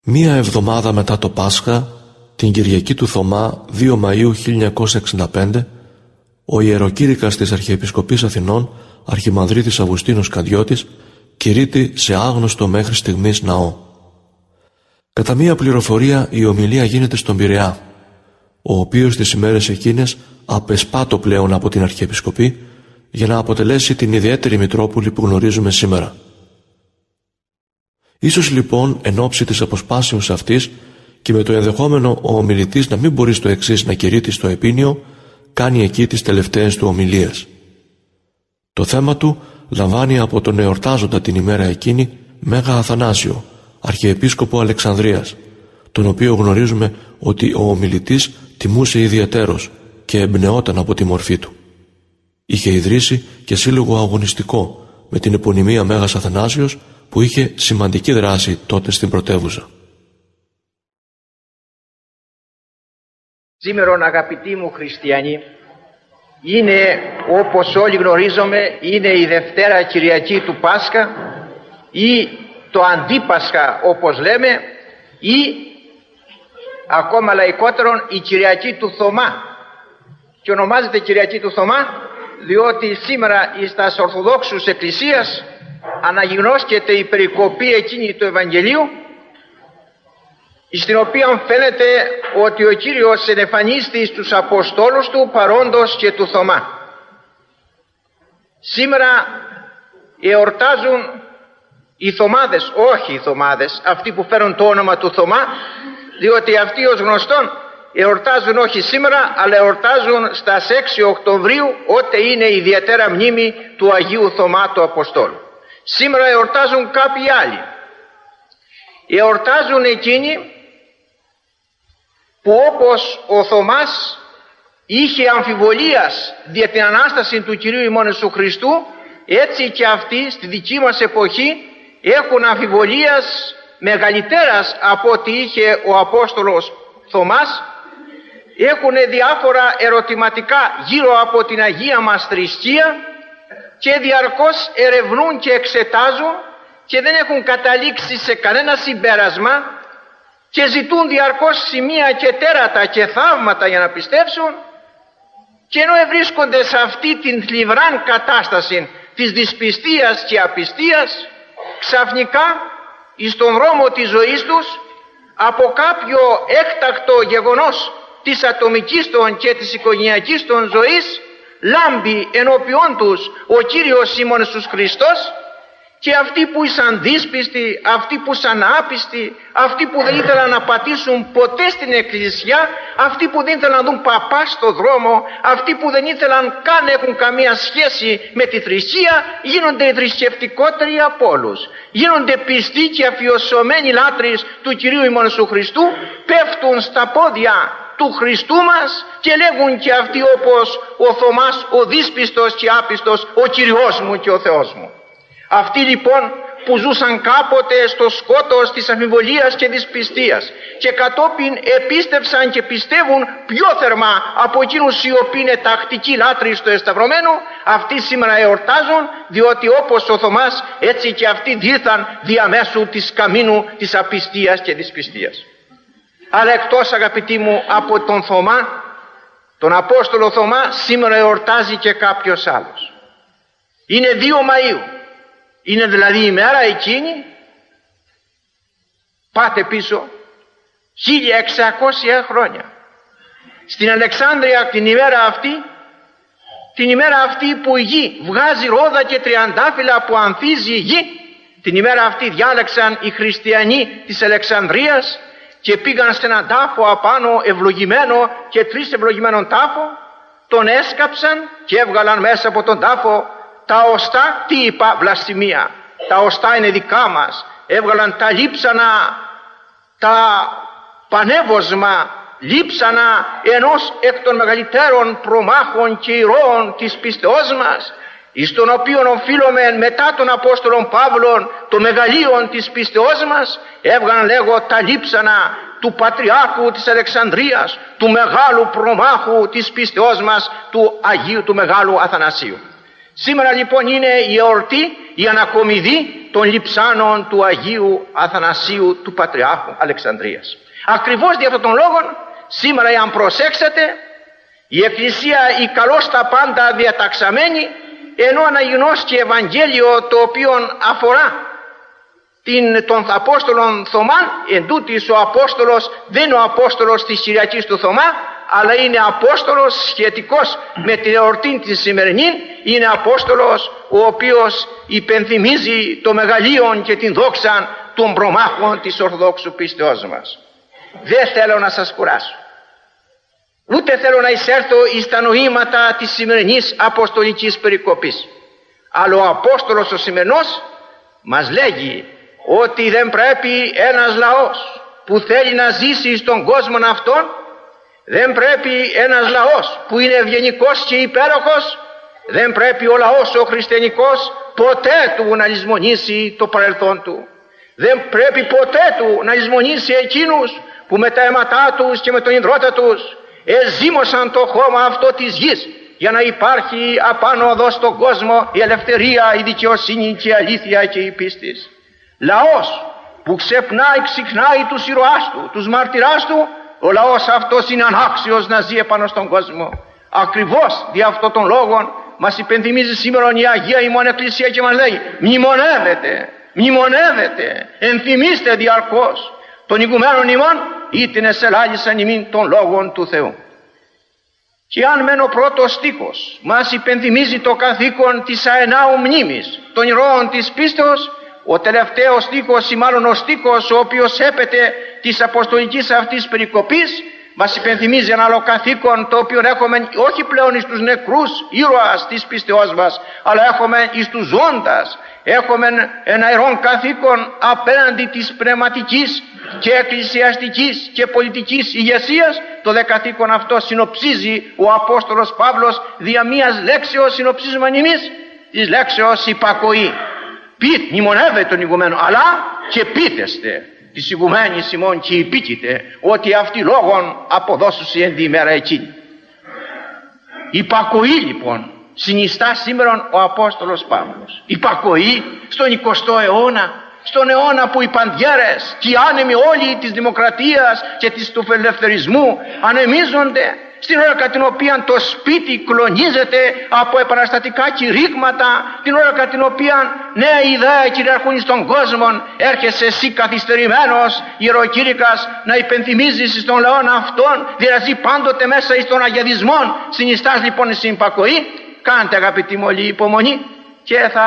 Μία εβδομάδα μετά το Πάσχα, την Κυριακή του Θωμά 2 Μαΐου 1965, ο ιεροκήρυκας της Αρχιεπισκοπής Αθηνών, Αρχιμανδρίτης Αυγουστίνος Καντιώτης, κηρύττει σε άγνωστο μέχρι στιγμής ναό. Κατά μία πληροφορία, η ομιλία γίνεται στον Πειραιά, ο οποίος τις ημέρες εκείνες απεσπάτω πλέον από την Αρχιεπισκοπή για να αποτελέσει την ιδιαίτερη Μητρόπολη που γνωρίζουμε σήμερα. Ίσως λοιπόν εν ώψη της αποσπάσεως αυτής και με το ενδεχόμενο ο ομιλητής να μην μπορεί στο εξής να κηρύττει στο επίνιο, κάνει εκεί τις τελευταίες του ομιλίες. Το θέμα του λαμβάνει από τον εορτάζοντα την ημέρα εκείνη Μέγα Αθανάσιο, Αρχιεπίσκοπο Αλεξανδρίας, τον οποίο γνωρίζουμε ότι ο ομιλητής τιμούσε ιδιαιτέρως και εμπνεόταν από τη μορφή του. Είχε ιδρύσει και σύλλογο αγωνιστικό με την επωνυμία Μέγας Αθανάσιος, που είχε σημαντική δράση τότε στην πρωτεύουσα. Σήμερα, αγαπητοί μου χριστιανοί, είναι, όπως όλοι γνωρίζουμε, είναι η Δευτέρα Κυριακή του Πάσχα ή το Αντίπασχα όπως λέμε, ή ακόμα λαϊκότερον η Κυριακή του Θωμά. Και ονομάζεται Κυριακή του Θωμά διότι σήμερα στα Ορθοδόξους Εκκλησίας αναγνώσκεται η περικοπή εκείνη του Ευαγγελίου, στην οποία φαίνεται ότι ο Κύριος ενεφανίστη στους Αποστόλους του παρόντος και του Θωμά. Σήμερα εορτάζουν οι Θωμάδες, όχι οι Θωμάδες, αυτοί που φέρουν το όνομα του Θωμά, διότι αυτοί ως γνωστόν εορτάζουν όχι σήμερα, αλλά εορτάζουν στα 6 Οκτωβρίου, ότε είναι η ιδιαίτερα μνήμη του Αγίου Θωμά του Αποστόλου. Σήμερα εορτάζουν κάποιοι άλλοι. Εορτάζουν εκείνοι που, όπως ο Θωμάς είχε αμφιβολίας δια την Ανάσταση του Κυρίου ημών Ιησού Χριστού, έτσι και αυτοί στη δική μας εποχή έχουν αμφιβολίας μεγαλύτερας από ό,τι είχε ο Απόστολος Θωμάς. Έχουν διάφορα ερωτηματικά γύρω από την Αγία μας θρησκεία και διαρκώς ερευνούν και εξετάζουν και δεν έχουν καταλήξει σε κανένα συμπέρασμα και ζητούν διαρκώς σημεία και τέρατα και θαύματα για να πιστέψουν, και ενώ βρίσκονται σε αυτή την θλιβράν κατάσταση της δυσπιστίας και απιστίας, ξαφνικά στον δρόμο της ζωής τους, από κάποιο έκτακτο γεγονός της ατομικής των και της οικογενειακής των ζωής, λάμπει ενώπιόν τους ο Κύριος ημών Ιησούς Χριστός, και αυτοί που ήσαν δύσπιστοι, αυτοί που ήσαν άπιστοι, αυτοί που δεν ήθελαν να πατήσουν ποτέ στην Εκκλησιά, αυτοί που δεν ήθελαν να δουν παπά στο δρόμο, αυτοί που δεν ήθελαν καν να έχουν καμία σχέση με τη θρησκεία, γίνονται οι θρησκευτικότεροι από όλους. Γίνονται πιστοί και αφιωσωμένοι λάτρεις του Κυρίου ημών Ιησού Χριστού, πέφτουν στα πόδια του Χριστού μας και λέγουν και αυτοί όπως ο Θωμάς, ο δύσπιστος και άπιστος, ο Κυριός μου και ο Θεός μου. Αυτοί λοιπόν που ζούσαν κάποτε στο σκότος της αμφιβολίας και της πιστίας και κατόπιν επίστευσαν και πιστεύουν πιο θερμά από εκείνους οι οποίοι είναι τακτικοί λάτρεις του εσταυρωμένου, αυτοί σήμερα εορτάζουν, διότι όπως ο Θωμάς έτσι και αυτοί δήλθαν διαμέσου της καμίνου της απιστίας και της πιστίας. Αλλά εκτός, αγαπητοί μου, από τον Θωμά, τον Απόστολο Θωμά, σήμερα εορτάζει και κάποιος άλλος. Είναι 2 Μαΐου. Είναι δηλαδή η μέρα εκείνη, πάτε πίσω 1600 χρόνια. Στην Αλεξάνδρεια την ημέρα αυτή που η γη βγάζει ρόδα και τριαντάφυλλα, που ανθίζει η γη, την ημέρα αυτή διάλεξαν οι χριστιανοί της Αλεξανδρίας και πήγαν σε έναν τάφο απάνω ευλογημένο και 3 ευλογημένων τάφο, τον έσκαψαν και έβγαλαν μέσα από τον τάφο τα οστά. Τι είπα? Βλασφημία. Τα οστά είναι δικά μας. Έβγαλαν τα λείψανα, τα πανεύωσμα λείψανα ενός εκ των μεγαλύτερων προμάχων και ηρώων της πίστεώς μας, εις τον οποίον οφείλουμε μετά τον Απόστολον Παύλον το μεγαλείον της πίστεώς μας. Έβγαλαν, λέγω, τα λείψανα του Πατριάρχου της Αλεξανδρίας, του μεγάλου προμάχου της πίστεώς μας, του Αγίου, του Μεγάλου Αθανασίου. Σήμερα λοιπόν είναι η εορτή, η ανακομιδή των λειψάνων του Αγίου Αθανασίου του Πατριάρχου Αλεξανδρίας. Ακριβώς για αυτόν τον λόγο σήμερα, αν προσέξετε, η Εκκλησία η καλώς τα πάντα διαταξαμένη, ενώ αναγνώσκει Ευαγγέλιο το οποίο αφορά των Απόστολων Θωμά, εντούτοις ο Απόστολος δεν είναι ο Απόστολος της Κυριακής του Θωμά, αλλά είναι Απόστολος σχετικός με την εορτή τη σημερινή, είναι Απόστολος ο οποίος υπενθυμίζει το μεγαλείον και την δόξα των προμάχων της Ορθοδόξου πίστεώς μας. Δεν θέλω να σας κουράσω, ούτε θέλω να εισέλθω εις τα νοήματα της σημερινής αποστολικής περικοπής, αλλά ο Απόστολος ο σημερινός μας λέγει ότι δεν πρέπει ένας λαός που θέλει να ζήσει στον κόσμο αυτόν, δεν πρέπει ένας λαός που είναι ευγενικός και υπέροχος, δεν πρέπει ο λαός ο χριστιανικός ποτέ του να λησμονήσει το παρελθόν του. Δεν πρέπει ποτέ του να λησμονήσει εκείνους που με τα αίματά τους και με τον ιδρώτα τους εζήμωσαν το χώμα αυτό της γης, για να υπάρχει απάνω εδώ στον κόσμο η ελευθερία, η δικαιοσύνη και η αλήθεια και η πίστη. Λαός που ξεχνάει τους ήρωάς του, τους μαρτυράς του, ο λαός αυτός είναι ανάξιος να ζει επάνω στον κόσμο. Ακριβώς δι' αυτόν τον λόγο μας υπενθυμίζει σήμερα η Αγία ημών Εκκλησία και μας λέει: μνημονεύετε, ενθυμίστε διαρκώς των ηγουμένων ημών, ήτινε ελάλησαν ημίν των λόγων του Θεού. Και αν μεν ο πρώτος στίχος μας υπενθυμίζει το καθήκον της αενάου μνήμης των ηρώων της πίστεως, ο τελευταίος στίχος ή μάλλον ο στίχος ο οποίος έπεται της αποστολικής αυτής περικοπής μας υπενθυμίζει ένα άλλο καθήκον, το οποίο έχουμε όχι πλέον εις τους νεκρούς ήρωας της πίστεώς μας, αλλά έχουμε εις τους ζώντας. Έχουμε ένα ιερόν καθήκον απέναντι της πνευματικής και εκκλησιαστικής και πολιτικής ηγεσίας. Το δε καθήκον αυτό συνοψίζει ο Απόστολος Παύλος δια μίας λέξεως, συνοψίζουμε εμείς της λέξεως υπακοή. Μνημονεύετε τον ηγουμένο, αλλά και πείθεστε της ηγουμένης ημών και υπήκειτε ότι αυτοί λόγων αποδώσουσι εν τη ημέρα εκείνη. Υπακοή λοιπόν συνιστά σήμερα ο Απόστολος Παύλος. Υπακοή στον 20ο αιώνα, στον αιώνα που οι παντιέρες και οι άνεμοι όλοι της δημοκρατίας και του ελευθερισμού ανεμίζονται, στην ώρα κατά την οποία το σπίτι κλονίζεται από επαναστατικά κηρύγματα, την ώρα κατά την οποία νέα ιδέα κυριαρχούν στον κόσμο, έρχεσαι εσύ καθυστερημένος ιεροκήρυκας να υπενθυμίζεις στον λαό αυτόν, δηλαδή πάντοτε μέσα εις τον αγιαδισμό. Συνιστάς λοιπόν στην υπακοή. Κάντε αγαπητοί μου όλη υπομονή και θα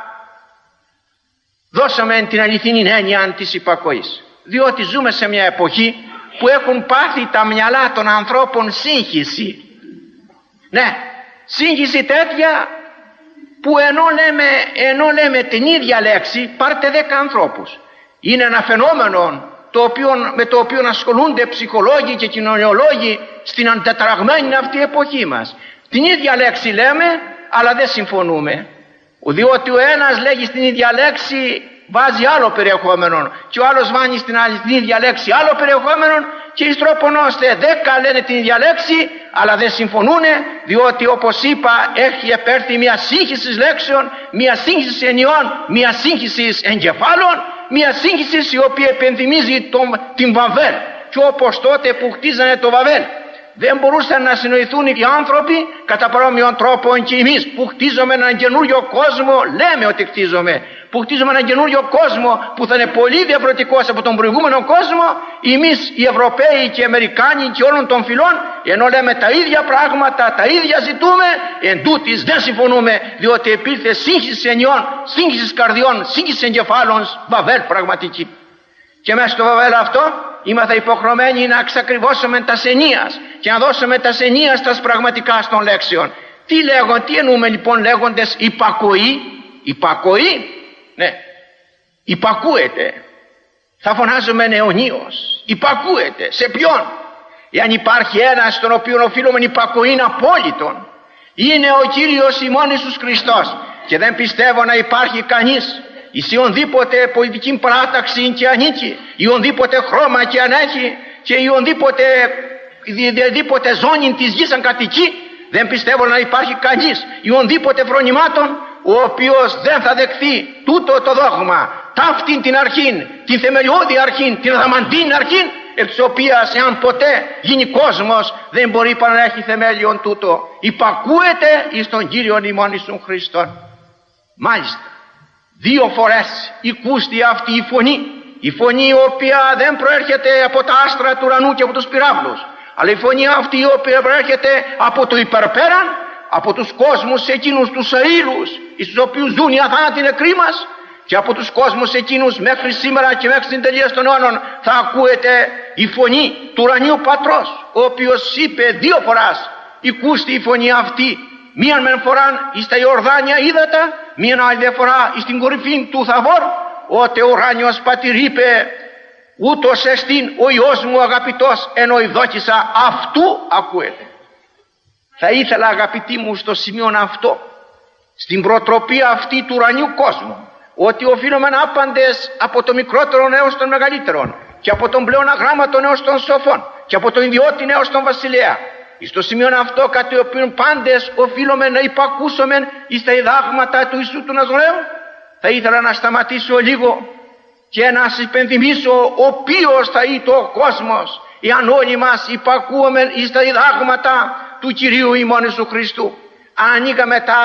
δώσουμε την αληθινή έννοια της υπακοής, διότι ζούμε σε μια εποχή που έχουν πάθει τα μυαλά των ανθρώπων σύγχυση. Ναι, σύγχυση τέτοια που ενώ λέμε την ίδια λέξη πάρτε 10 ανθρώπους. Είναι ένα φαινόμενο με το οποίο ασχολούνται ψυχολόγοι και κοινωνιολόγοι στην αντετραγμένη αυτή εποχή μας. Την ίδια λέξη λέμε, αλλά δεν συμφωνούμε, διότι ο ένας λέγει στην ίδια λέξη, βάζει άλλο περιεχόμενο, και ο άλλος βάζει στην ίδια λέξη άλλο περιεχόμενο, και εις τρόπον ώστε 10 λένε την ίδια λέξη, αλλά δεν συμφωνούν, διότι όπως είπα έχει επέρθει μια σύγχυση λέξεων, μια σύγχυση ενιών, μια σύγχυση εγκεφάλων, μια σύγχυση η οποία επενθυμίζει την Βαβέλ. Και όπως τότε που χτίζανε το Βαβέλ δεν μπορούσαν να συνοηθούν οι άνθρωποι, κατά παρόμοιον τρόπο και εμείς που χτίζουμε έναν καινούριο κόσμο, λέμε ότι χτίζουμε, που χτίζουμε έναν καινούριο κόσμο που θα είναι πολύ διαφορετικός από τον προηγούμενο κόσμο, εμείς οι Ευρωπαίοι και οι Αμερικάνοι και όλων των φυλών, ενώ λέμε τα ίδια πράγματα, τα ίδια ζητούμε, εν τούτοις δεν συμφωνούμε, διότι υπήρχε σύγχυση ενιών, σύγχυση καρδιών, σύγχυση εγκεφάλων, Βαβέλ πραγματική. Και μέσα στο Βαβέλ αυτό είμαστε υποχρεωμένοι να εξακριβώσουμε τα ενίας και να δώσουμε τα ενίας στα πραγματικά των λέξεων. Τι εννοούμε λοιπόν λέγοντες υπακοή? Υπακοή, ναι, υπακούεται. Θα φωνάζουμε αιωνίως. Υπακούεται. Σε ποιον? Εάν υπάρχει ένας στον οποίο οφείλουμε υπακοή απόλυτον, είναι ο Κύριος ημών Ιησούς Χριστός. Και δεν πιστεύω να υπάρχει κανείς εις ιονδήποτε πολιτική παράταξη και ανήκει, ιονδήποτε χρώμα και αν έχει, και ιονδήποτε ζώνη της γης αν κατοικεί, δεν πιστεύω να υπάρχει κανείς ιονδήποτε φρονημάτων, ο οποίος δεν θα δεχθεί τούτο το δόγμα, ταύτην την αρχήν, την θεμελιώδη αρχήν, την αδαμαντίνη αρχήν, εκ της οποίας εάν ποτέ γίνει κόσμος δεν μπορεί παρά να έχει θεμέλιον τούτο. Υπακούεται εις τον Κύριον ημών Ιησούν Χριστόν. Μάλιστα, 2 φορές οικούστη αυτή η φωνή, η φωνή η οποία δεν προέρχεται από τα άστρα του ουρανού και από τους πυράβλους, αλλά η φωνή αυτή η οποία προέρχεται από το υπερπέραν, από τους κόσμους εκείνους τους αήλους εις τους οποίους ζουν οι αθάνατοι νεκροί μας, και από τους κόσμους εκείνους μέχρι σήμερα και μέχρι την τελεία των αιώνων θα ακούεται η φωνή του ουρανίου Πατρός, ο οποίος είπε 2 φοράς οικούστη η φωνή αυτή, μίαν μεν φοράν εις τα Ιορδάνια ύδατα, μίαν άλλη φορά εις την κορυφή του Θαβόρ, ότε ο ουράνιος Πατήρ είπε ούτως εστίν ο Υιός μου αγαπητός εν οειδόκησα, αυτού ακούεται. Θα ήθελα, αγαπητοί μου, στο σημείο αυτό, στην προτροπή αυτή του ουρανιού κόσμου, ότι οφείλουμε άπαντες από το μικρότερο έως τον μεγαλύτερον, και από τον πλέον αγράμματον έως τον σοφόν, και από τον ιδιώτη έως τον βασιλέα, στο σημείο αυτό κατ' το οποίο πάντες οφείλουμε να υπακούσουμε εις τα διδάγματα του Ιησού του Ναζωραίου. Θα ήθελα να σταματήσω λίγο και να σας υπενθυμίσω ο οποίος θα είναι ο κόσμος εάν όλοι μας υπακούμε εις τα διδάγματα του Κυρίου ημών Ιησού Χριστού. Αν ανοίγαμε τα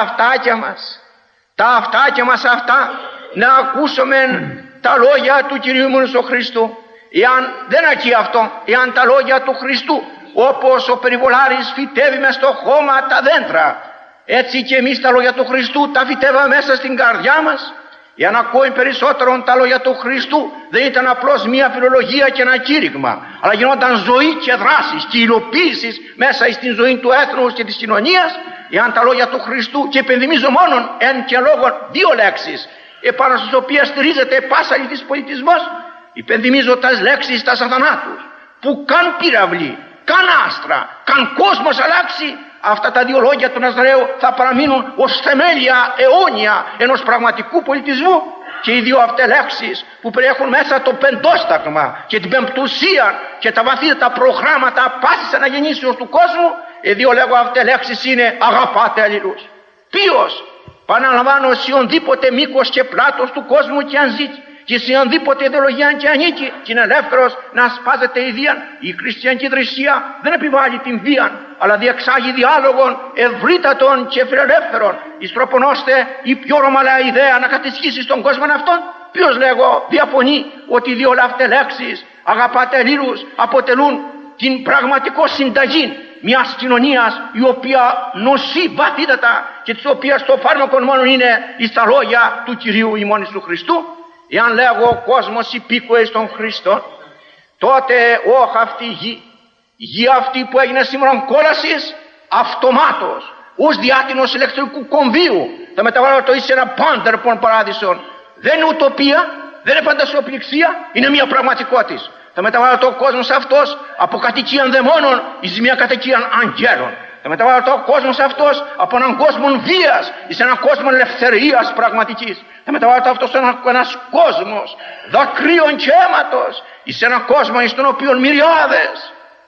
αυτάκια μας αυτά να ακούσουμε τα λόγια του Κυρίου ημών Ιησού Χριστού, εάν δεν αρκεί αυτό, εάν τα λόγια του Χριστού όπως ο περιβολάρης φυτεύει μες στο χώμα τα δέντρα, έτσι και εμείς τα λόγια του Χριστού τα φυτεύαμε μέσα στην καρδιά μας. Εάν ακόμη περισσότερο τα λόγια του Χριστού δεν ήταν απλώς μία φιλολογία και ένα κήρυγμα, αλλά γινόταν ζωή και δράσεις και υλοποίησης μέσα στην ζωή του έθνους και της κοινωνίας, εάν τα λόγια του Χριστού, και επενδυμίζω μόνον εν και λόγω 2 λέξεις επάνω στις οποίες στηρίζεται πάσα αληθής πολιτισμός, υπενθυμίζω τας λέξεις τας αθανάτους, που καν πυραυλή, καν άστρα, καν κόσμος αλλάξει, αυτά τα 2 λόγια του Ναζαρέου θα παραμείνουν ως θεμέλια αιώνια ενός πραγματικού πολιτισμού, και οι 2 αυτές λέξεις που περιέχουν μέσα το πεντόσταγμα και την πεμπτουσία και τα βαθύτερα προγράμματα πάσης αναγεννήσεως του κόσμου, οι 2 λέγω αυτές λέξεις είναι αγαπάτε αλληλούς. Ποιος, παραλαμβάνω, σε ονδήποτε μήκος και πλάτος του κόσμου και αν ζήσει, και σε ονδήποτε ιδεολογία και ανήκει και είναι ελεύθερος να σπάζεται η βία, η χριστιανική θρησκεία δεν επιβάλλει την βία, αλλά διεξάγει διάλογων ευρύτατων και φιλελεύθερων, εις τρόπον ώστε η πιο ρωμαλαία ιδέα να κατησχύσει στον κόσμο αυτόν. Ποιος λέγω διαφωνεί ότι οι 2 αυτές λέξεις, αγαπάτε αλλήλους, αποτελούν την πραγματικό συνταγή μιας κοινωνίας η οποία νοσεί βαθύτατα και της οποίας το φάρμακο μόνο είναι εις τα λόγια του Κυρίου ημών Ιησού Χριστού. Εάν λέγω ο κόσμος υπήκοε στον Χριστό, τότε όχι αυτή η γη αυτή που έγινε σήμερα κόλασης, αυτομάτως ως διάτινος ηλεκτρικού κομβίου θα μεταβάλλω εις ένα πάντερπον παράδεισον. Δεν είναι ουτοπία, δεν είναι φαντασιοπληξία, είναι μια πραγματικότητα. Θα μεταβάλλω το κόσμος αυτός από κατοικίαν δαιμόνων εις μια κατοικίαν αγγέλων. Θα μεταβάλλω το κόσμος αυτός από έναν κόσμο βίας εις έναν κόσμο ελευθερίας πραγματικής. Θα μεταβάλλω αυτός ένας κόσμος δακρύων και αίματος εις έναν κόσμο εις τον οποίο μυριάδες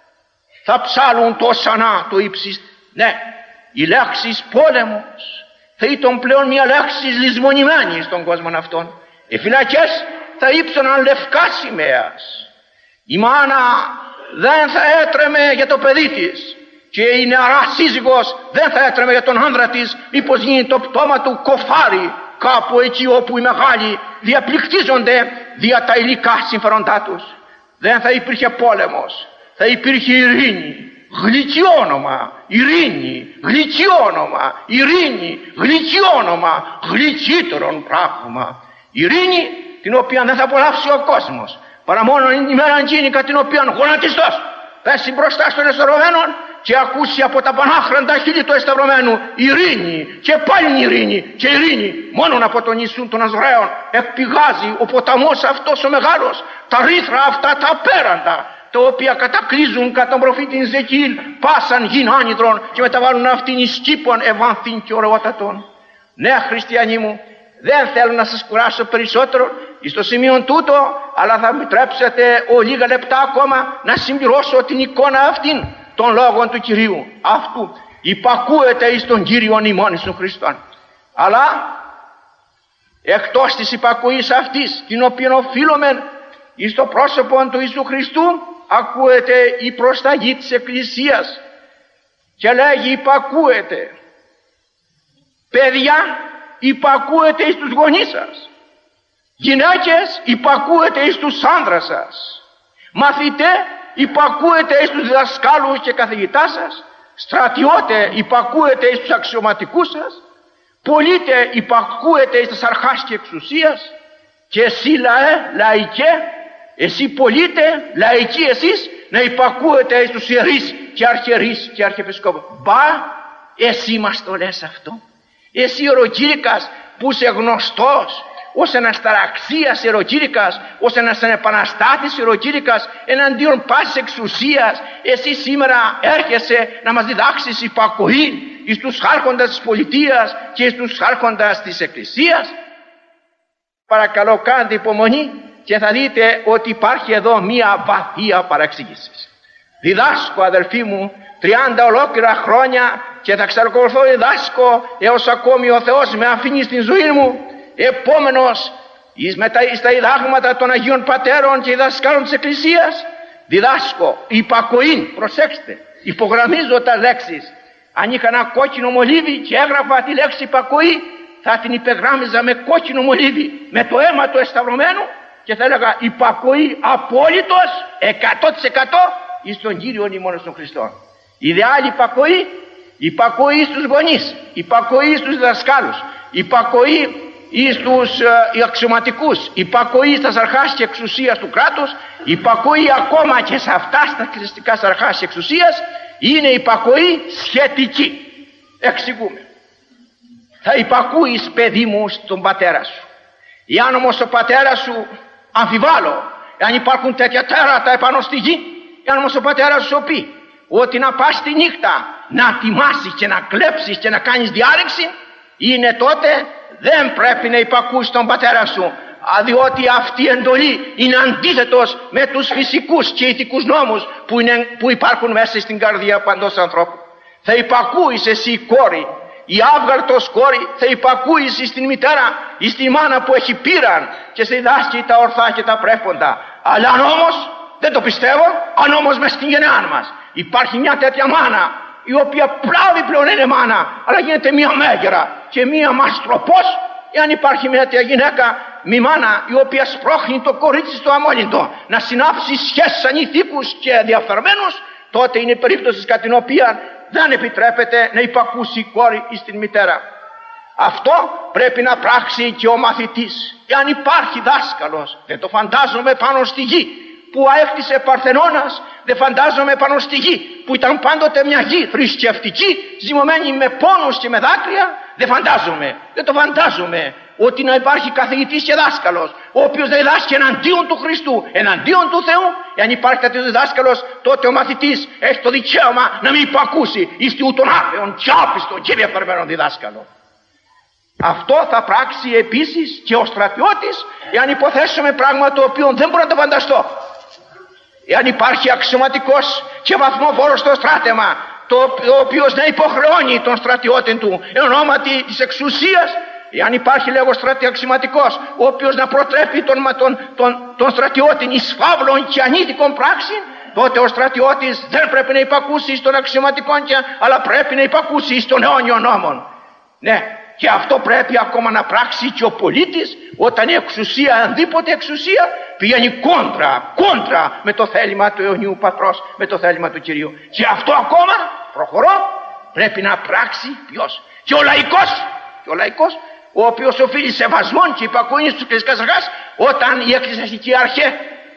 θα ψάλουν το σανά το ύψιστ. Ναι, η λέξη πόλεμος θα ήταν πλέον μια λέξη λησμονημένη στον κόσμο αυτόν. Οι φυλακές θα ύψωναν λευκά σημαίας. Η μάνα δεν θα έτρεμε για το παιδί της και η νεαρά σύζυγος δεν θα έτρεμε για τον άνδρα της μήπως γίνει το πτώμα του κοφάρι κάπου εκεί όπου οι μεγάλοι διαπληκτίζονται δια τα υλικά συμφέροντά τους. Δεν θα υπήρχε πόλεμος, θα υπήρχε ειρήνη, γλυκύ όνομα, ειρήνη, γλυκύ όνομα, ειρήνη, γλυκύ όνομα, γλυκύτερον πράγμα. Ειρήνη την οποία δεν θα απολαύσει ο κόσμος παρά μόνο η μέρα εκείνη κατά την οποία γονατιστός πέσει μπροστά στον εσταυρωμένο και ακούσει από τα πανάχραντα χείλη του εσταυρωμένου ειρήνη και πάλι ειρήνη και ειρήνη. Μόνον από τον Ιησούν των Ναζωραίων εκπηγάζει ο ποταμός αυτός ο μεγάλος, τα ρήθρα αυτά τα απέραντα, τα οποία κατακλείζουν κατά τον προφήτη Ζεκίλ πάσαν γην άνυδρων και μεταβάλλουν αυτήν εις κήπων ευάνθην και ωραιότατων. Ναι, χριστιανοί μου, δεν θέλω να σας κουράσω περισσότερο στο σημείο τούτο, αλλά θα επιτρέψετε λίγα λεπτά ακόμα να συμπληρώσω την εικόνα αυτήν των λόγων του Κυρίου αυτού. Υπακούεται εις τον Κύριον ημών Ιησούν Χριστόν. Αλλά εκτός της υπακοής αυτής, την οποία οφείλουμε εις το πρόσωπο του Ιησού Χριστού, ακούεται η προσταγή της Εκκλησίας και λέγει υπακούετε. Παιδιά, υπακούετε εις τους γονείς σας. Γυναίκες, υπακούετε εις τους άνδρας σας. Μαθητέ, υπακούετε εις τους διδασκάλους και καθηγητάς σας. Στρατιώτε, υπακούετε εις τους αξιωματικούς σας. Πολίτε, υπακούετε εις τις αρχάς και εξουσίας. Και εσύ λαϊκέ, εσύ πολίτε, λαϊκοί εσείς, να υπακούετε εις τους ιερείς και αρχιερείς και αρχιεπισκόπους. Μπα, εσύ μας το λες αυτό. Εσύ ιεροκήρυκας που είσαι γνωστός ως ένας ταραξίας ιεροκήρυκας, ως ένας επαναστάτης ιεροκήρυκας εναντίον πάσης εξουσίας, εσύ σήμερα έρχεσαι να μας διδάξεις υπακοή εις τους άρχοντας της πολιτείας και εις τους άρχοντας της εκκλησίας. Παρακαλώ κάντε υπομονή και θα δείτε ότι υπάρχει εδώ μία βαθία παραξήγηση. Διδάσκω, αδελφοί μου, 30 ολόκληρα χρόνια και θα εξακολουθώ διδάσκω έως ακόμη ο Θεός με αφήνει στην ζωή μου. Επόμενος στα διδάγματα των Αγίων Πατέρων και διδασκάλων της Εκκλησίας διδάσκω υπακοή. Προσέξτε, υπογραμμίζω τα λέξεις. Αν είχα ένα κόκκινο μολύβι και έγραφα τη λέξη υπακοή, θα την υπεγράμμιζα με κόκκινο μολύβι, με το αίμα του εσταυρωμένου, και θα έλεγα υπακοή απόλυτος 100% εις τον Κύριον ημών των Χριστών. Ιδεάλη υπακοή, υπακοή στους γονείς, υπακοή στους διδασκάλους, υπακοή εις τους αξιωματικούς, υπακοή στα αρχάς και εξουσίας του κράτους, υπακοή ακόμα και σε αυτά στα εκκλησιαστικά αρχάς και εξουσίας, είναι υπακοή σχετική. Εξηγούμε. Θα υπακούεις, παιδί μου, στον πατέρα σου. Εάν όμως ο πατέρας σου, αμφιβάλλω, αν υπάρχουν τέτοια τέρατα επάνω στη γη, εάν όμως ο πατέρας σου πει ότι να πας τη νύχτα να τιμάσεις και να κλέψεις και να κάνεις διάρρηξη, είναι τότε δεν πρέπει να υπακούεις τον πατέρα σου, διότι αυτή η εντολή είναι αντίθετος με τους φυσικούς και ηθικούς νόμους που υπάρχουν μέσα στην καρδία παντός ανθρώπου. Θα υπακούεις εσύ η κόρη, η άβγαλτος κόρη, θα υπακούεις στην μητέρα ή στη μάνα που έχει πείραν και σε διδάσκει τα ορθά και τα πρέποντα. Αλλά αν όμως, δεν το πιστεύω, αν όμως μες στην γενεά μας υπάρχει μια τέτοια μάνα, η οποία πλάβει πλέον είναι μάνα, αλλά γίνεται μια μέγερα και μια μαστροπός, εάν υπάρχει μια τέτοια γυναίκα, μη μάνα, η οποία σπρώχνει το κορίτσι στο αμόλυντο να συνάψει σχέσεις ανηθίκους και διαφθαρμένους, τότε είναι η περίπτωση κατά την οποία δεν επιτρέπεται να υπακούσει η κόρη ή στην μητέρα. Αυτό πρέπει να πράξει και ο μαθητής. Εάν υπάρχει δάσκαλος, δεν το φαντάζομαι πάνω στη γη που αέφτισε Παρθενώνας, δεν φαντάζομαι πάνω στη γη που ήταν πάντοτε μια γη θρησκευτική, ζυμωμένη με πόνους και με δάκρυα, δεν το φαντάζομαι ότι να υπάρχει καθηγητής και δάσκαλος, ο οποίος δεν διδάσκει εναντίον του Χριστού, εναντίον του Θεού. Εάν υπάρχει τέτοιος δάσκαλος, τότε ο μαθητής έχει το δικαίωμα να μην υπακούσει εις τον άθεον και άπιστον και διαφθαρμένο διδάσκαλο. Αυτό θα πράξει επίσης και ο στρατιώτης, εάν υποθέσουμε πράγμα το οποίο δεν μπορώ να το φανταστώ. Εάν υπάρχει αξιωματικός και βαθμοφόρος στο στράτευμα, ο οποίος να υποχρεώνει τον στρατιώτη του εν ονόματι της εξουσίας, εάν υπάρχει λέγω αξιωματικός ο οποίος να προτρέπει τον στρατιώτη εις φαύλων και ανήθικων πράξεων, τότε ο στρατιώτης δεν πρέπει να υπακούσει στον αξιωματικό, αλλά πρέπει να υπακούσει στον αιώνιο νόμο. Ναι, και αυτό πρέπει ακόμα να πράξει και ο πολίτης, όταν η εξουσία, ανδήποτε εξουσία, πηγαίνει κόντρα με το θέλημα του αιωνίου Πατρός, με το θέλημα του Κυρίου. Και αυτό ακόμα, προχωρώ, πρέπει να πράξει ποιος? Και ο λαϊκός, ο οποίος οφείλει σεβασμόν και υπακοή στους εκκλησιαστικές αρχές, όταν οι εκκλησιαστικοί αρχές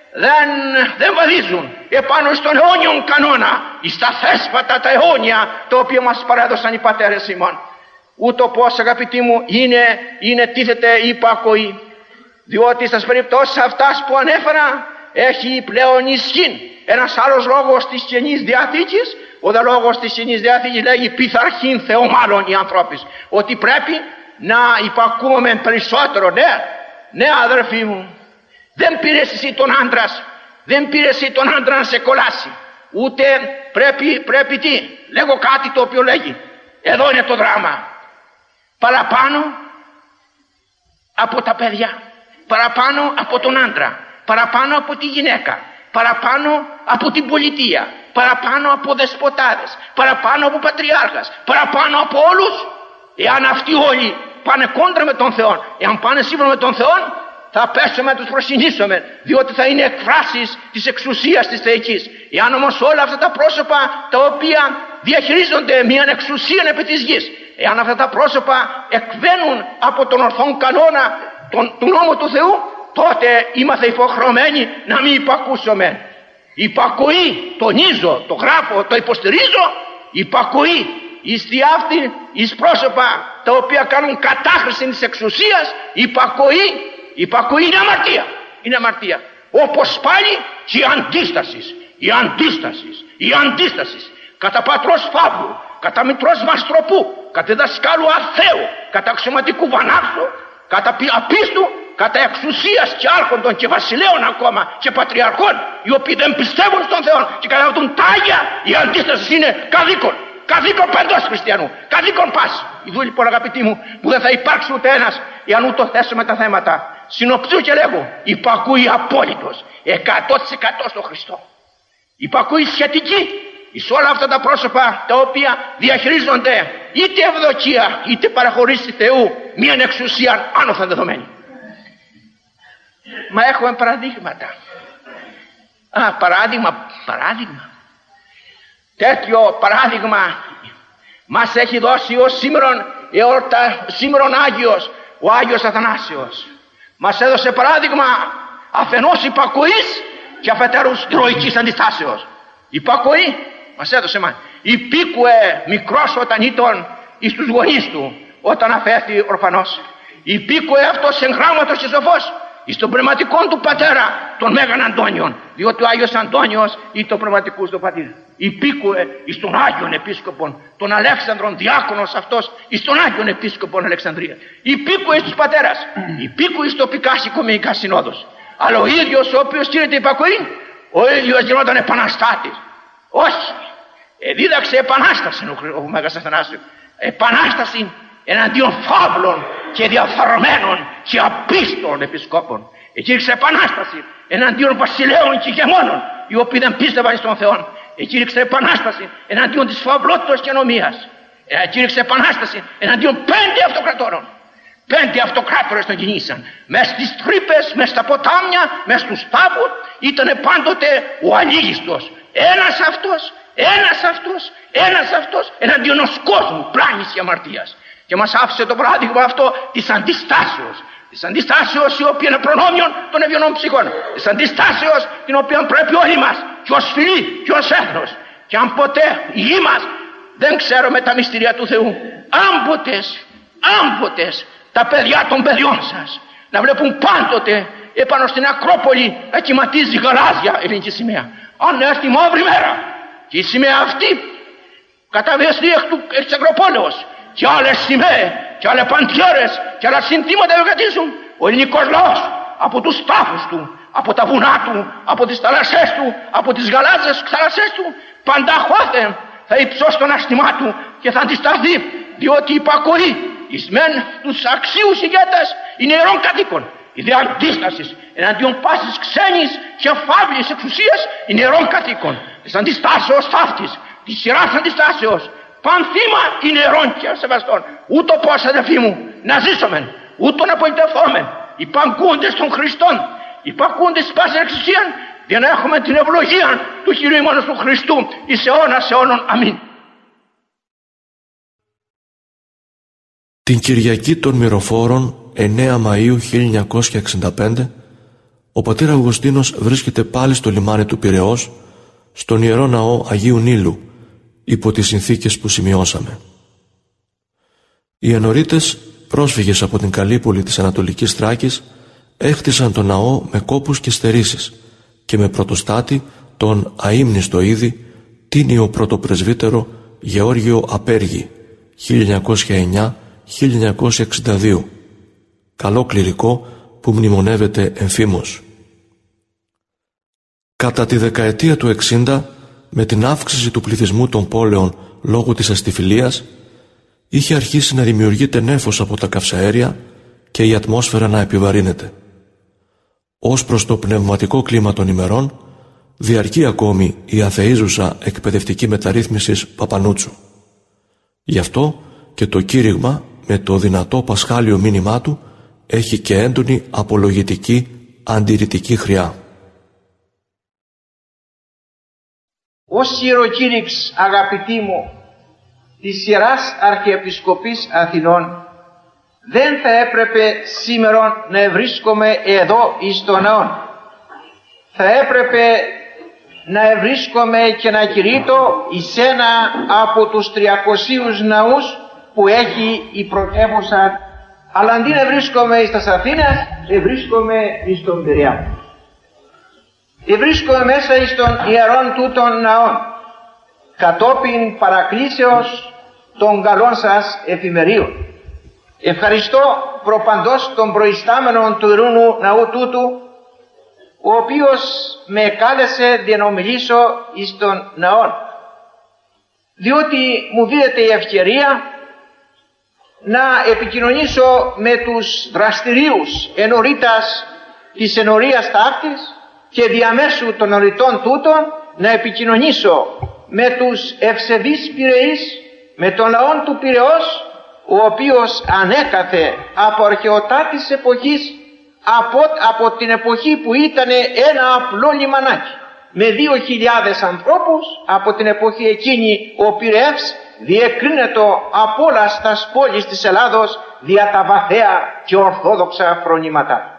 δεν βαδίζουν επάνω στον αιώνιον κανόνα, στα θέσπατα τα αιώνια, τα οποία μας παρέδωσαν οι πατέρες ημών. Ούτω πως, αγαπητοί μου, είναι τίθεται η υπακοή, διότι στις περιπτώσεις αυτάς που ανέφερα έχει πλέον ισχύ ένας άλλος λόγος της Καινής Διαθήκης. Ο δε λόγος της Καινής Διαθήκης λέγει πειθαρχήν Θεό μάλλον οι ανθρώποι, ότι πρέπει να υπακούμε περισσότερο. Ναι αδερφοί μου, δεν πήρες εσύ τον άντρα να σε κολλάσει, ούτε πρέπει τι, λέγω κάτι το οποίο λέγει, εδώ είναι το δράμα. παραπάνω από τα παιδιά, παραπάνω από τον άντρα, παραπάνω από τη γυναίκα, παραπάνω από την πολιτεία, παραπάνω από δεσποτάδες, παραπάνω από πατριάρχας, παραπάνω από όλους. Εάν αυτοί όλοι πάνε κόντρα με τον Θεό, εάν πάνε σύμφωνα με τον Θεό, θα πέσουμε να τους προσυνήσουμε, διότι θα είναι εκφράσεις της εξουσίας της θεϊκής. Εάν όμως όλα αυτά τα πρόσωπα τα οποία διαχειρίζονται μια εξουσία επί της γης, εάν αυτά τα πρόσωπα εκβαίνουν από τον ορθόν κανόνα του νόμου του Θεού, τότε είμαστε υποχρεωμένοι να μην υπακούσουμε. Υπακοή, τονίζω, το γράφω, το υποστηρίζω, υπακοή εις διάφθη, εις πρόσωπα τα οποία κάνουν κατάχρηση της εξουσίας, υπακοή είναι αμαρτία. Είναι αμαρτία. Όπως πάλι και η αντίσταση κατά πατρός Φαύλου, κατά μητρός Μαστροπού, κατά δασκάλου Αθαίου, κατά αξιωματικού Βανάξου, κατά απίστου, κατά εξουσίας και άρχοντων και βασιλέων ακόμα και πατριαρχών, οι οποίοι δεν πιστεύουν στον Θεό και καταβατούν τα Άγια, η αντίσταση είναι καθήκον παντός χριστιανού, καθήκον πάση. Ιδού λοιπόν, αγαπητοί μου, που δεν θα υπάρξει ούτε ένας εάν ούτω θέσουμε τα θέματα. Συνοψίζω και λέγω, υπακούει απόλυτος 100% στον Χριστό. Υπακούει σχετική εις όλα αυτά τα πρόσωπα τα οποία διαχειρίζονται είτε ευδοκία είτε παραχωρήσει Θεού μια εξουσία άνωθεν δεδομένη. Μα έχουμε παραδείγματα. Παράδειγμα. Τέτοιο παράδειγμα μας έχει δώσει ο σήμερον Άγιος, ο Άγιος Αθανάσιος. Μας έδωσε παράδειγμα αφενός υπακοής και αφετέρου ηρωικής αντιστάσεως. Υπακοή μας έδωσε υπήκουε μικρός όταν ήταν εις τους γονείς του, όταν αφέθη ορφανός. Υπήκουε αυτός εγγράμματος και σοφός εις τον πνευματικό του πατέρα, τον Μέγαν Αντώνιον, διότι ο Άγιος Αντώνιος ήταν ο πνευματικός του πατήρ. Υπήκουε εις τον Άγιον Επίσκοπον, τον Αλέξανδρον διάκονος αυτός, εις τον Άγιον Επίσκοπον Αλεξανδρία. Υπήκουε εις τους πατέρας, υπήκουε εις τοπικάς οικουμενικάς συνόδους. Αλλά ο ίδιος ο οποίος γίνεται υπακοή, ο ίδιος γινόταν επαναστάτης. Όχι, δίδαξε επανάσταση ο Μέγας Αθανάσιος. Επανάσταση εναντίον φαύλων και διαφθαρμένων και απίστων επισκόπων. Εκήρυξε επανάσταση εναντίον βασιλέων και ηγεμόνων, οι οποίοι δεν πίστευαν στον Θεό. Εκήρυξε επανάσταση εναντίον της φαυλότητας και νομίας. Εκήρυξε επανάσταση εναντίον 5 αυτοκρατόρων. 5 αυτοκράτορες τον κινήσαν. Μες στις τρύπες, μες στα ποτάμια, μες στους τάφους ήταν πάντοτε ο αλήγιστος. Ένας αυτός εναντίον ενός κόσμου πλάνης και αμαρτίας. Και μας άφησε το παράδειγμα αυτό της αντιστάσεως. Της αντιστάσεως η οποία είναι προνόμιον των ευγενών ψυχών. Της αντιστάσεως την οποία πρέπει όλοι μας και ως φιλοί και ως έθνος. Και αν ποτέ οι γη μας δεν ξέρουμε τα μυστήρια του Θεού, άμποτες τα παιδιά των παιδιών σας να βλέπουν πάντοτε επάνω στην Ακρόπολη να κυματίζει γαλάζια ελληνική σημαία. Αν έρθει η μαύρη μέρα και η σημαία αυτή καταβιαστεί εκ της Ακροπόλεως και άλλες σημαίες και άλλες παντιέρες και άλλα συνθήματα ευεργετήσουν, ο ελληνικός λαός από τους τάφους του, από τα βουνά του, από τις θάλασσές του, από τις γαλάζιες θάλασσές του, πανταχώθεν θα υψώσει τον αστημά του και θα αντισταθεί, διότι υπακοή εις μεν τους αξίους ηγέτες είναι ιερών κατοίκων. Η δε αντίσταση εναντίον πάσης ξένης και φαύλης εξουσίας είναι ιερών κατοίκων. Της αντιστάσεως ταύτης, της σειράς αντιστάσεως, πανθήμα είναι ιερών και σεβαστών. Ούτω πως, αδελφοί μου, να ζήσομεν, ούτω να πολιτευθόμεν, υπακούντες των Χριστών, υπακούντες της πάσης εξουσίας, για να έχουμε την ευλογία του Κυρίου ημών του Χριστού εις αιώνας αιώνων. Αμήν. Την Κυριακή των Μυροφόρων 9 Μαΐου 1965 ο πατήρ Αυγουστίνος βρίσκεται πάλι στο λιμάνι του Πειραιώς, στον Ιερό Ναό Αγίου Νείλου, υπό τις συνθήκες που σημειώσαμε. Οι ενορίτες, πρόσφυγες από την Καλύπολη της Ανατολικής Θράκης, έχτισαν τον ναό με κόπους και στερήσεις και με πρωτοστάτη τον αείμνηστο ήδη τίνιο πρωτοπρεσβύτερο Γεώργιο Απέργη 1909-1962, καλό κληρικό που μνημονεύεται εμφήμως. Κατά τη δεκαετία του 60, με την αύξηση του πληθυσμού των πόλεων λόγω της αστιφιλίας, είχε αρχίσει να δημιουργείται νέφος από τα καυσαέρια και η ατμόσφαιρα να επιβαρύνεται. Ως προς το πνευματικό κλίμα των ημερών, διαρκεί ακόμη η αθείζουσα εκπαιδευτική μεταρρύθμιση Παπανούτσου. Γι' αυτό και το κήρυγμα με το δυνατό πασχάλιο μήνυμά του έχει και έντονη απολογητική αντιρρητική χρειά. Ως ιεροκήρυξ, αγαπητοί μου, της Ιεράς Αρχιεπισκοπής Αθηνών, δεν θα έπρεπε σήμερα να βρίσκομαι εδώ εις τον ναό. Θα έπρεπε να βρίσκομαι και να κηρύττω εις ένα από τους 300 ναούς που έχει η πρωτεύουσα, αλλά αντί να βρίσκομαι εις τας Αθήνας, βρίσκομαι εις τον Πειραιά. Βρίσκομαι μέσα εις τον ιερών τούτων ναών, κατόπιν παρακλήσεως των καλών σας εφημερίων. Ευχαριστώ προπαντός των προϊστάμενων του Ιερού Ναού τούτου, ο οποίος με κάλεσε να ομιλήσω εις τον ναό, διότι μου δίδεται η ευκαιρία να επικοινωνήσω με τους δραστηρίους ενορίτας της ενορίας ταύτης και διαμέσου των οριτών τούτων να επικοινωνήσω με τους ευσεβείς Πειραιείς, με τον λαό του Πειραιώς, ο οποίος ανέκαθε από αρχαιοτά της εποχής, από την εποχή που ήταν ένα απλό λιμανάκι με 2.000 ανθρώπους, από την εποχή εκείνη ο Πειραιεύς διεκρίνεται από όλα στα πόλεις της Ελλάδος δια τα βαθαία και ορθόδοξα φρονήματα.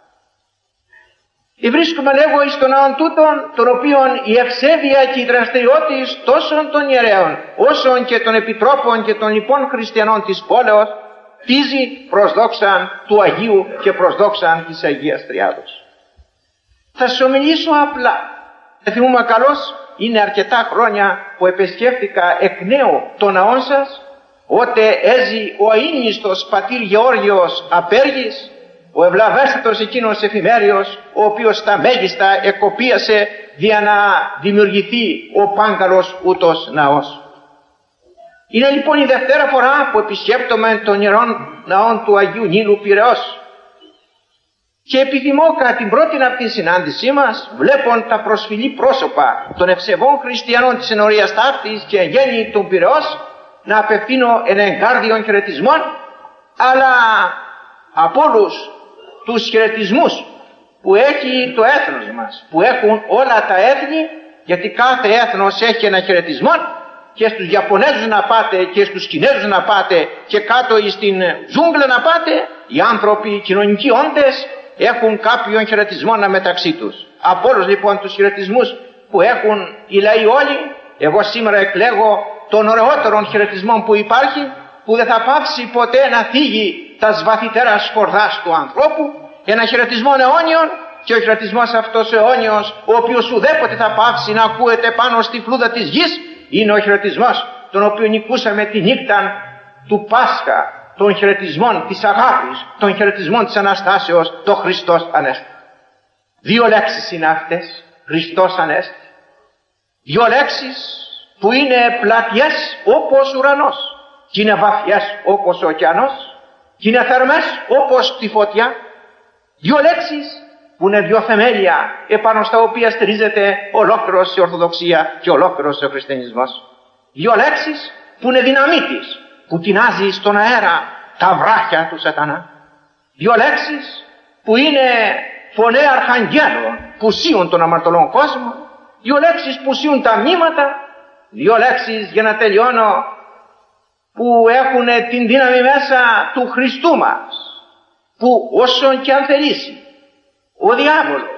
Βρίσκομαι λέγω εις τον ναόν τούτον, τον οποίον η ευσέβεια και η δραστηριότης τόσο των ιερέων όσων και των επιτρόπων και των λοιπών χριστιανών της πόλεως πίζει προς δόξαν του Αγίου και προς δόξαν της Αγίας Τριάδος. Θα σας ομιλήσω απλά. Θυμούμαι καλώς, είναι αρκετά χρόνια που επισκέφθηκα εκ νέου τον ναόν σας, ότε έζει ο αείμνηστος πατήρ Γεώργιος Απέργης, ο ευλαβέστατος εκείνος εφημέριος, ο οποίος τα μέγιστα εκοπίασε για να δημιουργηθεί ο πάγκαλος ούτως ναός. Είναι λοιπόν η δευτέρα φορά που επισκέπτομαι τον ιερόν ναόν του Αγίου Νείλου Πειραιώς και επιθυμώ κατά την πρώτη αυτή συνάντησή μας, βλέπον τα προσφυλή πρόσωπα των ευσεβών χριστιανών της ενορίας ταύτης και γέννη του Πειραιώς, να απευθύνω εγκάρδιον χαιρετισμών, αλλά από όλους τους χαιρετισμούς που έχει το έθνος μας, που έχουν όλα τα έθνη, γιατί κάθε έθνος έχει ένα χαιρετισμό, και στους Ιαπωνέζους να πάτε και στους Κινέζους να πάτε και κάτω στην ζούγκλα να πάτε, οι άνθρωποι, οι κοινωνικοί όντες έχουν κάποιον χαιρετισμό μεταξύ τους. Από όλους λοιπόν τους χαιρετισμούς που έχουν οι λαοί όλοι, εγώ σήμερα εκλέγω τον ωραιότερον χαιρετισμό που υπάρχει, που δεν θα πάψει ποτέ να θίγει τα βαθύτερα σκορδάς του ανθρώπου, ένα χαιρετισμό αιώνιον, και ο χαιρετισμός αυτός αιώνιος, ο οποίος ουδέποτε θα πάψει να ακούεται πάνω στη φλούδα της γης, είναι ο χαιρετισμός τον οποίο νικούσαμε τη νύχτα του Πάσχα, των χαιρετισμών της αγάπης, των χαιρετισμών της Αναστάσεως, το Χριστός Ανέστη. Δύο λέξεις είναι αυτές, Χριστός Ανέστη. Δύο λέξεις που είναι πλατιές όπως ουρανός, και είναι βαθιές όπως ο ωκεανός, και είναι θερμές όπως τη φωτιά. Δύο λέξεις που είναι δύο θεμέλια επάνω στα οποία στηρίζεται ολόκληρος η Ορθοδοξία και ολόκληρος ο Χριστιανισμός. Δύο λέξεις που είναι δυναμίτης, που τεινάζει στον αέρα τα βράχια του σατανά. Δύο λέξεις που είναι φωνέ αρχαγγέλων που σύουν τον αμαρτωλόν κόσμο. Δύο λέξεις που σύουν τα μνήματα. Δύο λέξεις, για να τελειώνω, που έχουν την δύναμη μέσα του Χριστού μας, που όσον και αν θελήσει ο διάβολος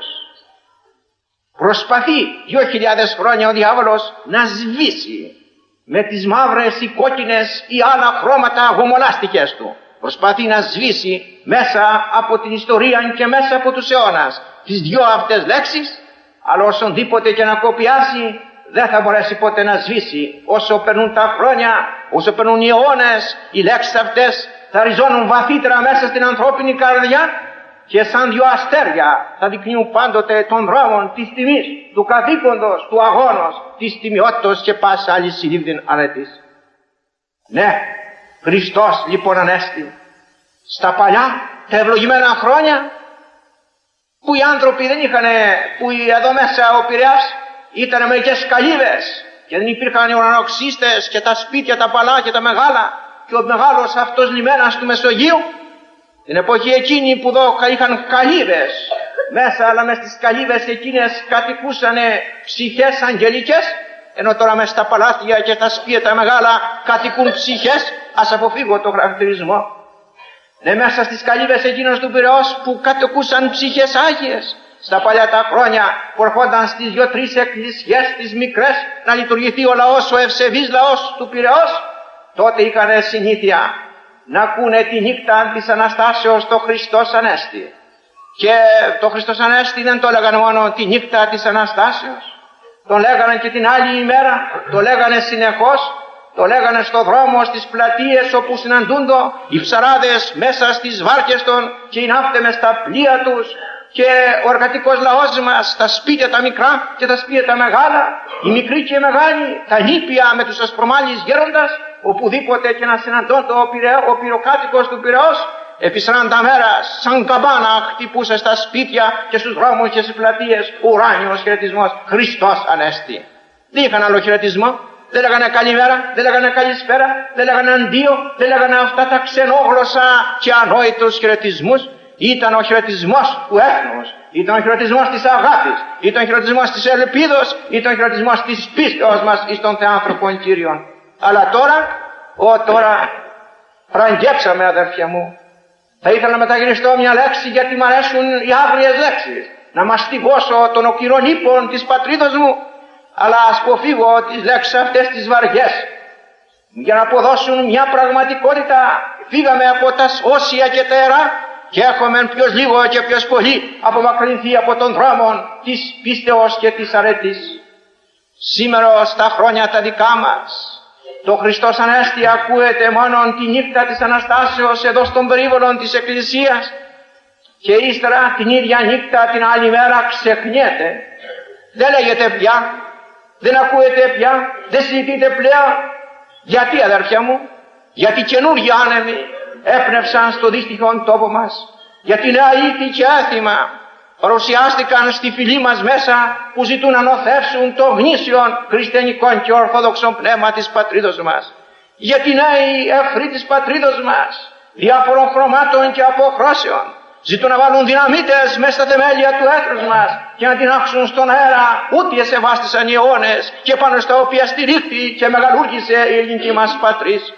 προσπαθεί 2.000 χρόνια ο διάβολος να σβήσει με τις μαύρες ή κόκκινες ή άλλα χρώματα γομολάστικες του, προσπαθεί να σβήσει μέσα από την ιστορία και μέσα από τους αιώνας τις δυο αυτές λέξεις, αλλά όσονδήποτε και να κοπιάσει δεν θα μπορέσει ποτέ να σβήσει. Όσο περνούν τα χρόνια, όσο περνούν οι αιώνες, οι λέξεις αυτές θα ριζώνουν βαθύτερα μέσα στην ανθρώπινη καρδιά και σαν δυο αστέρια θα δεικνύουν πάντοτε των δρόμων της τιμής, του καθήκοντος, του αγώνος, της τιμιότητος και πάσα άλλη συλλήβδην αρετής. Ναι, Χριστός λοιπόν Ανέστη. Στα παλιά, τα ευλογημένα χρόνια, που οι άνθρωποι δεν είχαν, που εδώ μέσα ο Πειραιάς ήταν μερικές καλύβες και δεν υπήρχαν οι ουρανοξύστες και τα σπίτια τα παλά τα μεγάλα και ο μεγάλος αυτός λιμένας του Μεσογείου, την εποχή εκείνη που εδώ είχαν καλύβες μέσα, αλλά μες στις καλύβες εκείνες κατοικούσαν ψυχές αγγελικές, ενώ τώρα μες στα παλάτια και τα σπίτια τα μεγάλα κατοικούν ψυχές. Ας αποφύγω το χαρακτηρισμό. Ναι, μέσα στις καλύβες εκείνος του Πειραιώς που κατοικούσαν ψυχές άγιες. Στα παλιά τα χρόνια που ερχόνταν στις 2-3 εκκλησιές τις μικρές να λειτουργηθεί ο λαός, ο ευσεβής λαός του Πειραιώς, τότε είχαν συνήθεια να ακούνε τη νύχτα της Αναστάσεως το Χριστός Ανέστη. Και το Χριστός Ανέστη δεν το λέγανε μόνο τη νύχτα της Αναστάσεως, το λέγανε και την άλλη ημέρα, το λέγανε συνεχώς, το λέγανε στο δρόμο, στις πλατείες όπου συναντούντο οι ψαράδες μέσα στις βάρκες των και οι ναύτεμες στα πλοία τους, και ο εργατικός λαός μας, τα σπίτια τα μικρά και τα σπίτια τα μεγάλα, οι μικροί και οι μεγάλοι, τα νήπια με τους ασπρομάλεις γέροντας, οπουδήποτε και να συναντώνται ο πυροκάτοικος του Πειραιώς, επί 40 μέρας σαν καμπάνα χτυπούσε στα σπίτια και στους δρόμους και στις πλατείες ο ουράνιος χαιρετισμός, Χριστός Ανέστη. Δεν είχαν άλλο χαιρετισμό, δεν λέγανε καλημέρα, δεν λέγανε καλησπέρα, δεν λέγανε αντίο, δεν λέγανε αυτά τα ξενόγλωσσα και ανόητους χαιρετισμούς. Ήταν ο χαιρετισμός του έθνους, ήταν ο χαιρετισμός της αγάπης, ήταν ο χαιρετισμός της ελπίδος, ήταν ο χαιρετισμός της πίστεως μας εις τον Θεάνθρωπον Κύριον. Αλλά τώρα φραγγέψαμε, αδέρφια μου. Θα ήθελα να μεταγυριστώ μια λέξη, γιατί μου αρέσουν οι άγριες λέξεις, να μαστιγώσω των οκυρών ύπων της πατρίδος μου, αλλά ας αποφύγω τις λέξεις αυτές τις βαριές, για να αποδώσουν μια πραγματικότητα. Φύγαμε από τα όσια και τα ιερά και έχουμε ποιος λίγο και ποιος πολύ απομακρυνθεί από τον δρόμο της πίστεως και της αρέτης. Σήμερα στα χρόνια τα δικά μας, το Χριστός Ανέστη ακούεται μόνο τη νύχτα της Αναστάσεως εδώ στον περίβολο της Εκκλησίας, και ύστερα την ίδια νύχτα την άλλη μέρα ξεχνιέται. Δεν λέγεται πια, δεν ακούεται πια, δεν συζητείται πλέον. Γιατί, αδέρφια μου? Γιατί καινούργιοι άνεμοι έπνευσαν στο δύστιχον τόπο μας, γιατί νέα ήθη και έθιμα παρουσιάστηκαν στη φυλή μας μέσα, που ζητούν να νοθεύσουν το γνήσιον χριστιανικών και ορθόδοξον πνεύμα της πατρίδος μας. Γιατί νέοι εχθροί της πατρίδος μας, διάφορων χρωμάτων και αποχρώσεων, ζητούν να βάλουν δυναμίτες μέσα στα θεμέλια του έθνους μας και να την άξουν στον αέρα, ούτε εσεβάστησαν οι αιώνες και πάνω στα οποία στηρίχθη και μεγαλούργησε η ελληνική μας πατρίς.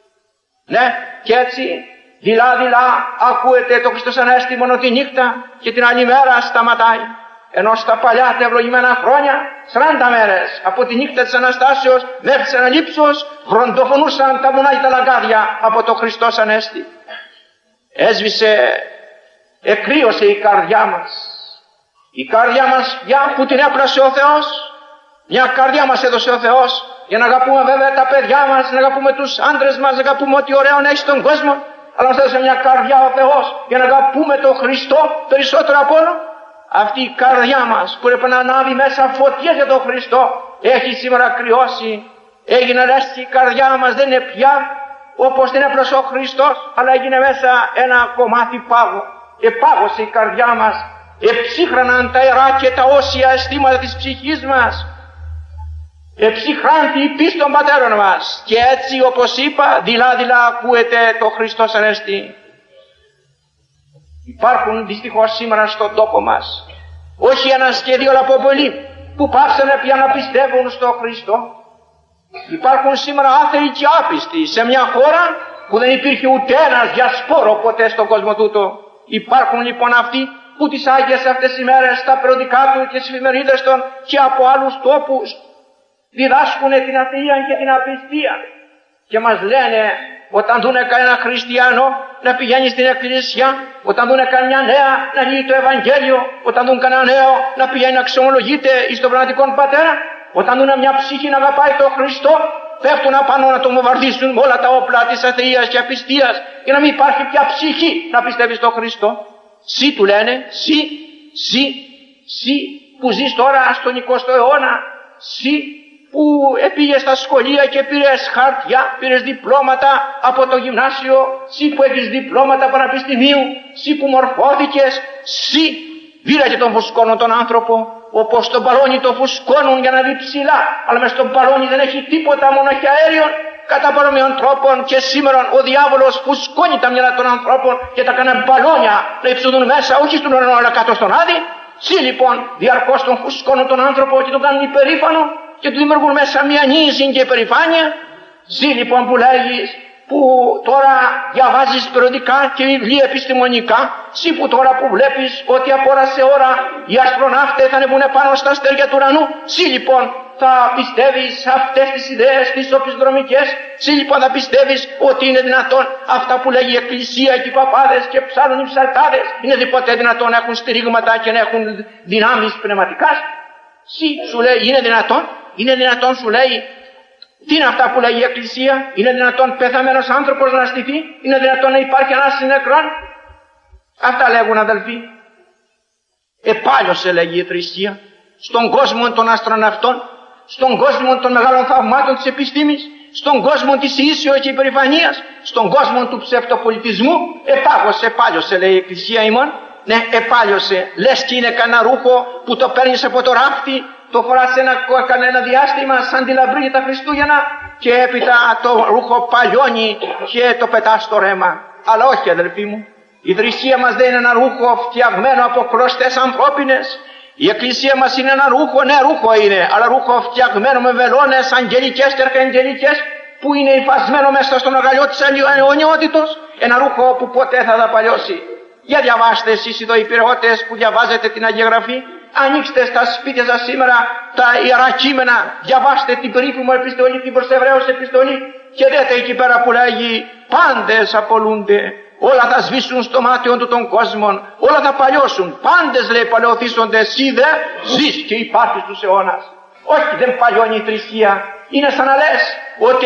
Ναι, και έτσι δειλά ακούεται το Χριστός Ανέστη μόνο τη νύχτα και την άλλη μέρα σταματάει. Ενώ στα παλιά τα ευλογημένα χρόνια 40 μέρες από τη νύχτα της Αναστάσεως μέχρι της Αναλήψεως βροντοφωνούσαν τα βουνά και τα λαγκάδια από το Χριστός Ανέστη. Εκρύωσε η καρδιά μας. Η καρδιά μας πια που την έπλασε ο Θεός, μια καρδιά μας έδωσε ο Θεός για να αγαπούμε βέβαια τα παιδιά μας, να αγαπούμε τους άντρες μας, να αγαπούμε ό,τι ωραίο έχει στον κόσμο, αλλά μας έδωσε μια καρδιά ο Θεός για να αγαπούμε τον Χριστό περισσότερο από όλο. Αυτή η καρδιά μας που έπρεπε να ανάβει μέσα φωτιές για τον Χριστό έχει σήμερα κρυώσει. Έγινε λέστη η καρδιά μας, δεν είναι πια όπως την έπλασε ο Χριστός, αλλά έγινε μέσα ένα κομμάτι πάγου. Επάγωσε η καρδιά μας, εψύχραναν τα ιερά και τα όσια αισθήματα της ψυχής μας, εψυχράνθη η πίστη των πατέρων μας, και έτσι όπως είπα δειλά ακούεται το Χριστός Ανέστη. Υπάρχουν δυστυχώς σήμερα στον τόπο μας όχι ένα σχέδιο αλλά από πολλοί που πάψανε πια να πιστεύουν στον Χριστό. Υπάρχουν σήμερα άθεοι και άπιστοι σε μια χώρα που δεν υπήρχε ούτε ένας διασπόρο ποτέ στον κόσμο τούτο. Υπάρχουν λοιπόν αυτοί που τις Άγιες αυτές τις ημέρες στα περιοδικά του και στις εφημερίδες των και από άλλους τόπους διδάσκουν την αθεία και την απιστία και μας λένε όταν δούνε κανένα χριστιανό να πηγαίνει στην εκκλησία, όταν δούνε κανένα νέα να λύει το Ευαγγέλιο, όταν δουν κανένα νέο να πηγαίνει να ξομολογείται εις τον πνευματικόν πατέρα, όταν δούνε μια ψυχή να αγαπάει τον Χριστό, πέφτουν απάνω να τον βομβαρδίσουν με όλα τα όπλα της αθείας και απιστίας και να μην υπάρχει πια ψυχή να πιστεύει στον Χριστό. Συ του λένε, συ που ζεις τώρα στον 20ο αιώνα, συ που πήγες στα σχολεία και πήρες χαρτιά, πήρες διπλώματα από το γυμνάσιο, εσύ που έχεις διπλώματα πανεπιστημίου, εσύ που μορφώθηκες, εσύ βήραγε τον φουσκώνον τον άνθρωπο, όπως στον μπαλόνι το φουσκώνουν για να δει ψηλά, αλλά μες στον μπαλόνι δεν έχει τίποτα, μόνο έχει αέριο. Κατά παρόμοιων τρόπων και σήμερα ο διάβολος φουσκώνει τα μυαλά των ανθρώπων και τα κάνει μπαλόνια να υψωθούν μέσα, όχι στον ουρανό αλλά κάτω στον άδη. Εσύ λοιπόν διαρκώς τον φουσκώνουν τον άνθρωπο και τον κάνουν υπερήφανο και του δημιουργούν μέσα μια νύση και υπερηφάνεια. Εσύ λοιπόν που λέγεις, που τώρα διαβάζεις περιοδικά και βιβλία επιστημονικά, εσύ που τώρα που βλέπεις ότι από ώρα σε ώρα οι αστροναύτες θα ανεβούν πάνω στα αστέρια του ουρανού, εσύ λοιπόν θα πιστεύεις αυτές τις ιδέες τις οπισθοδρομικές, εσύ λοιπόν θα πιστεύεις ότι είναι δυνατόν αυτά που λέγει η Εκκλησία και οι παπάδες και ψάλλουν οι ψαλτάδες, είναι ποτέ δυνατόν να έχουν στηρίγματα και να έχουν δυνάμεις πνευματικάς? Εσύ σου λέει είναι δυνατόν σου λέει. Τι είναι αυτά που λέγει η Εκκλησία? Είναι δυνατόν πεθαμένος άνθρωπος να στηθεί? Είναι δυνατόν να υπάρχει ανάσταση νεκρών? Αυτά λέγουν αδελφοί. Επάλιωσε λέγει η θρησκεία στον κόσμο των αστροναυτών, στον κόσμο των μεγάλων θαυμάτων της επιστήμης, στον κόσμο της ίσεως και υπερηφανίας, στον κόσμο του ψευτοπολιτισμού. Επάλιωσε λέει η Εκκλησία ημών. Ναι, επάλιωσε. Λες και είναι κανένα ρούχο που το παίρνεις από το ράφτη, το φοράς κανένα διάστημα σαν τη λαμπρή τα Χριστούγεννα και έπειτα το ρούχο παλιώνει και το πετάς στο ρέμα. Αλλά όχι αδελφοί μου, η θρησκεία μας δεν είναι ένα ρούχο φτιαγμένο από κλωστές ανθρώπινες. Η Εκκλησία μας είναι ένα ρούχο, ναι ρούχο είναι, αλλά ρούχο φτιαγμένο με βελόνες αγγελικές και αρχαγγελικές που είναι υφασμένο μέσα στον αγκαλιό της αιωνιότητος. Ένα ρούχο που ποτέ θα παλιώσει. Για διαβάστε εσείς εδώ οι πυρεώτες που διαβάζετε την Αγία Γραφή, ανοίξτε στα σπίτια σας σήμερα τα ιερά κείμενα, διαβάστε την περίφημη επιστολή, την προς Εβραίους επιστολή και δείτε εκεί πέρα που λέγει πάντες απολούνται, όλα θα σβήσουν στο μάτιο του των κόσμων, όλα θα παλιώσουν, πάντες λέει παλαιοθήσονται, εσύ δε ζεις και υπάρχεις στους αιώνας. Όχι, δεν παλιώνει η θρησκεία. Είναι σαν να λες ότι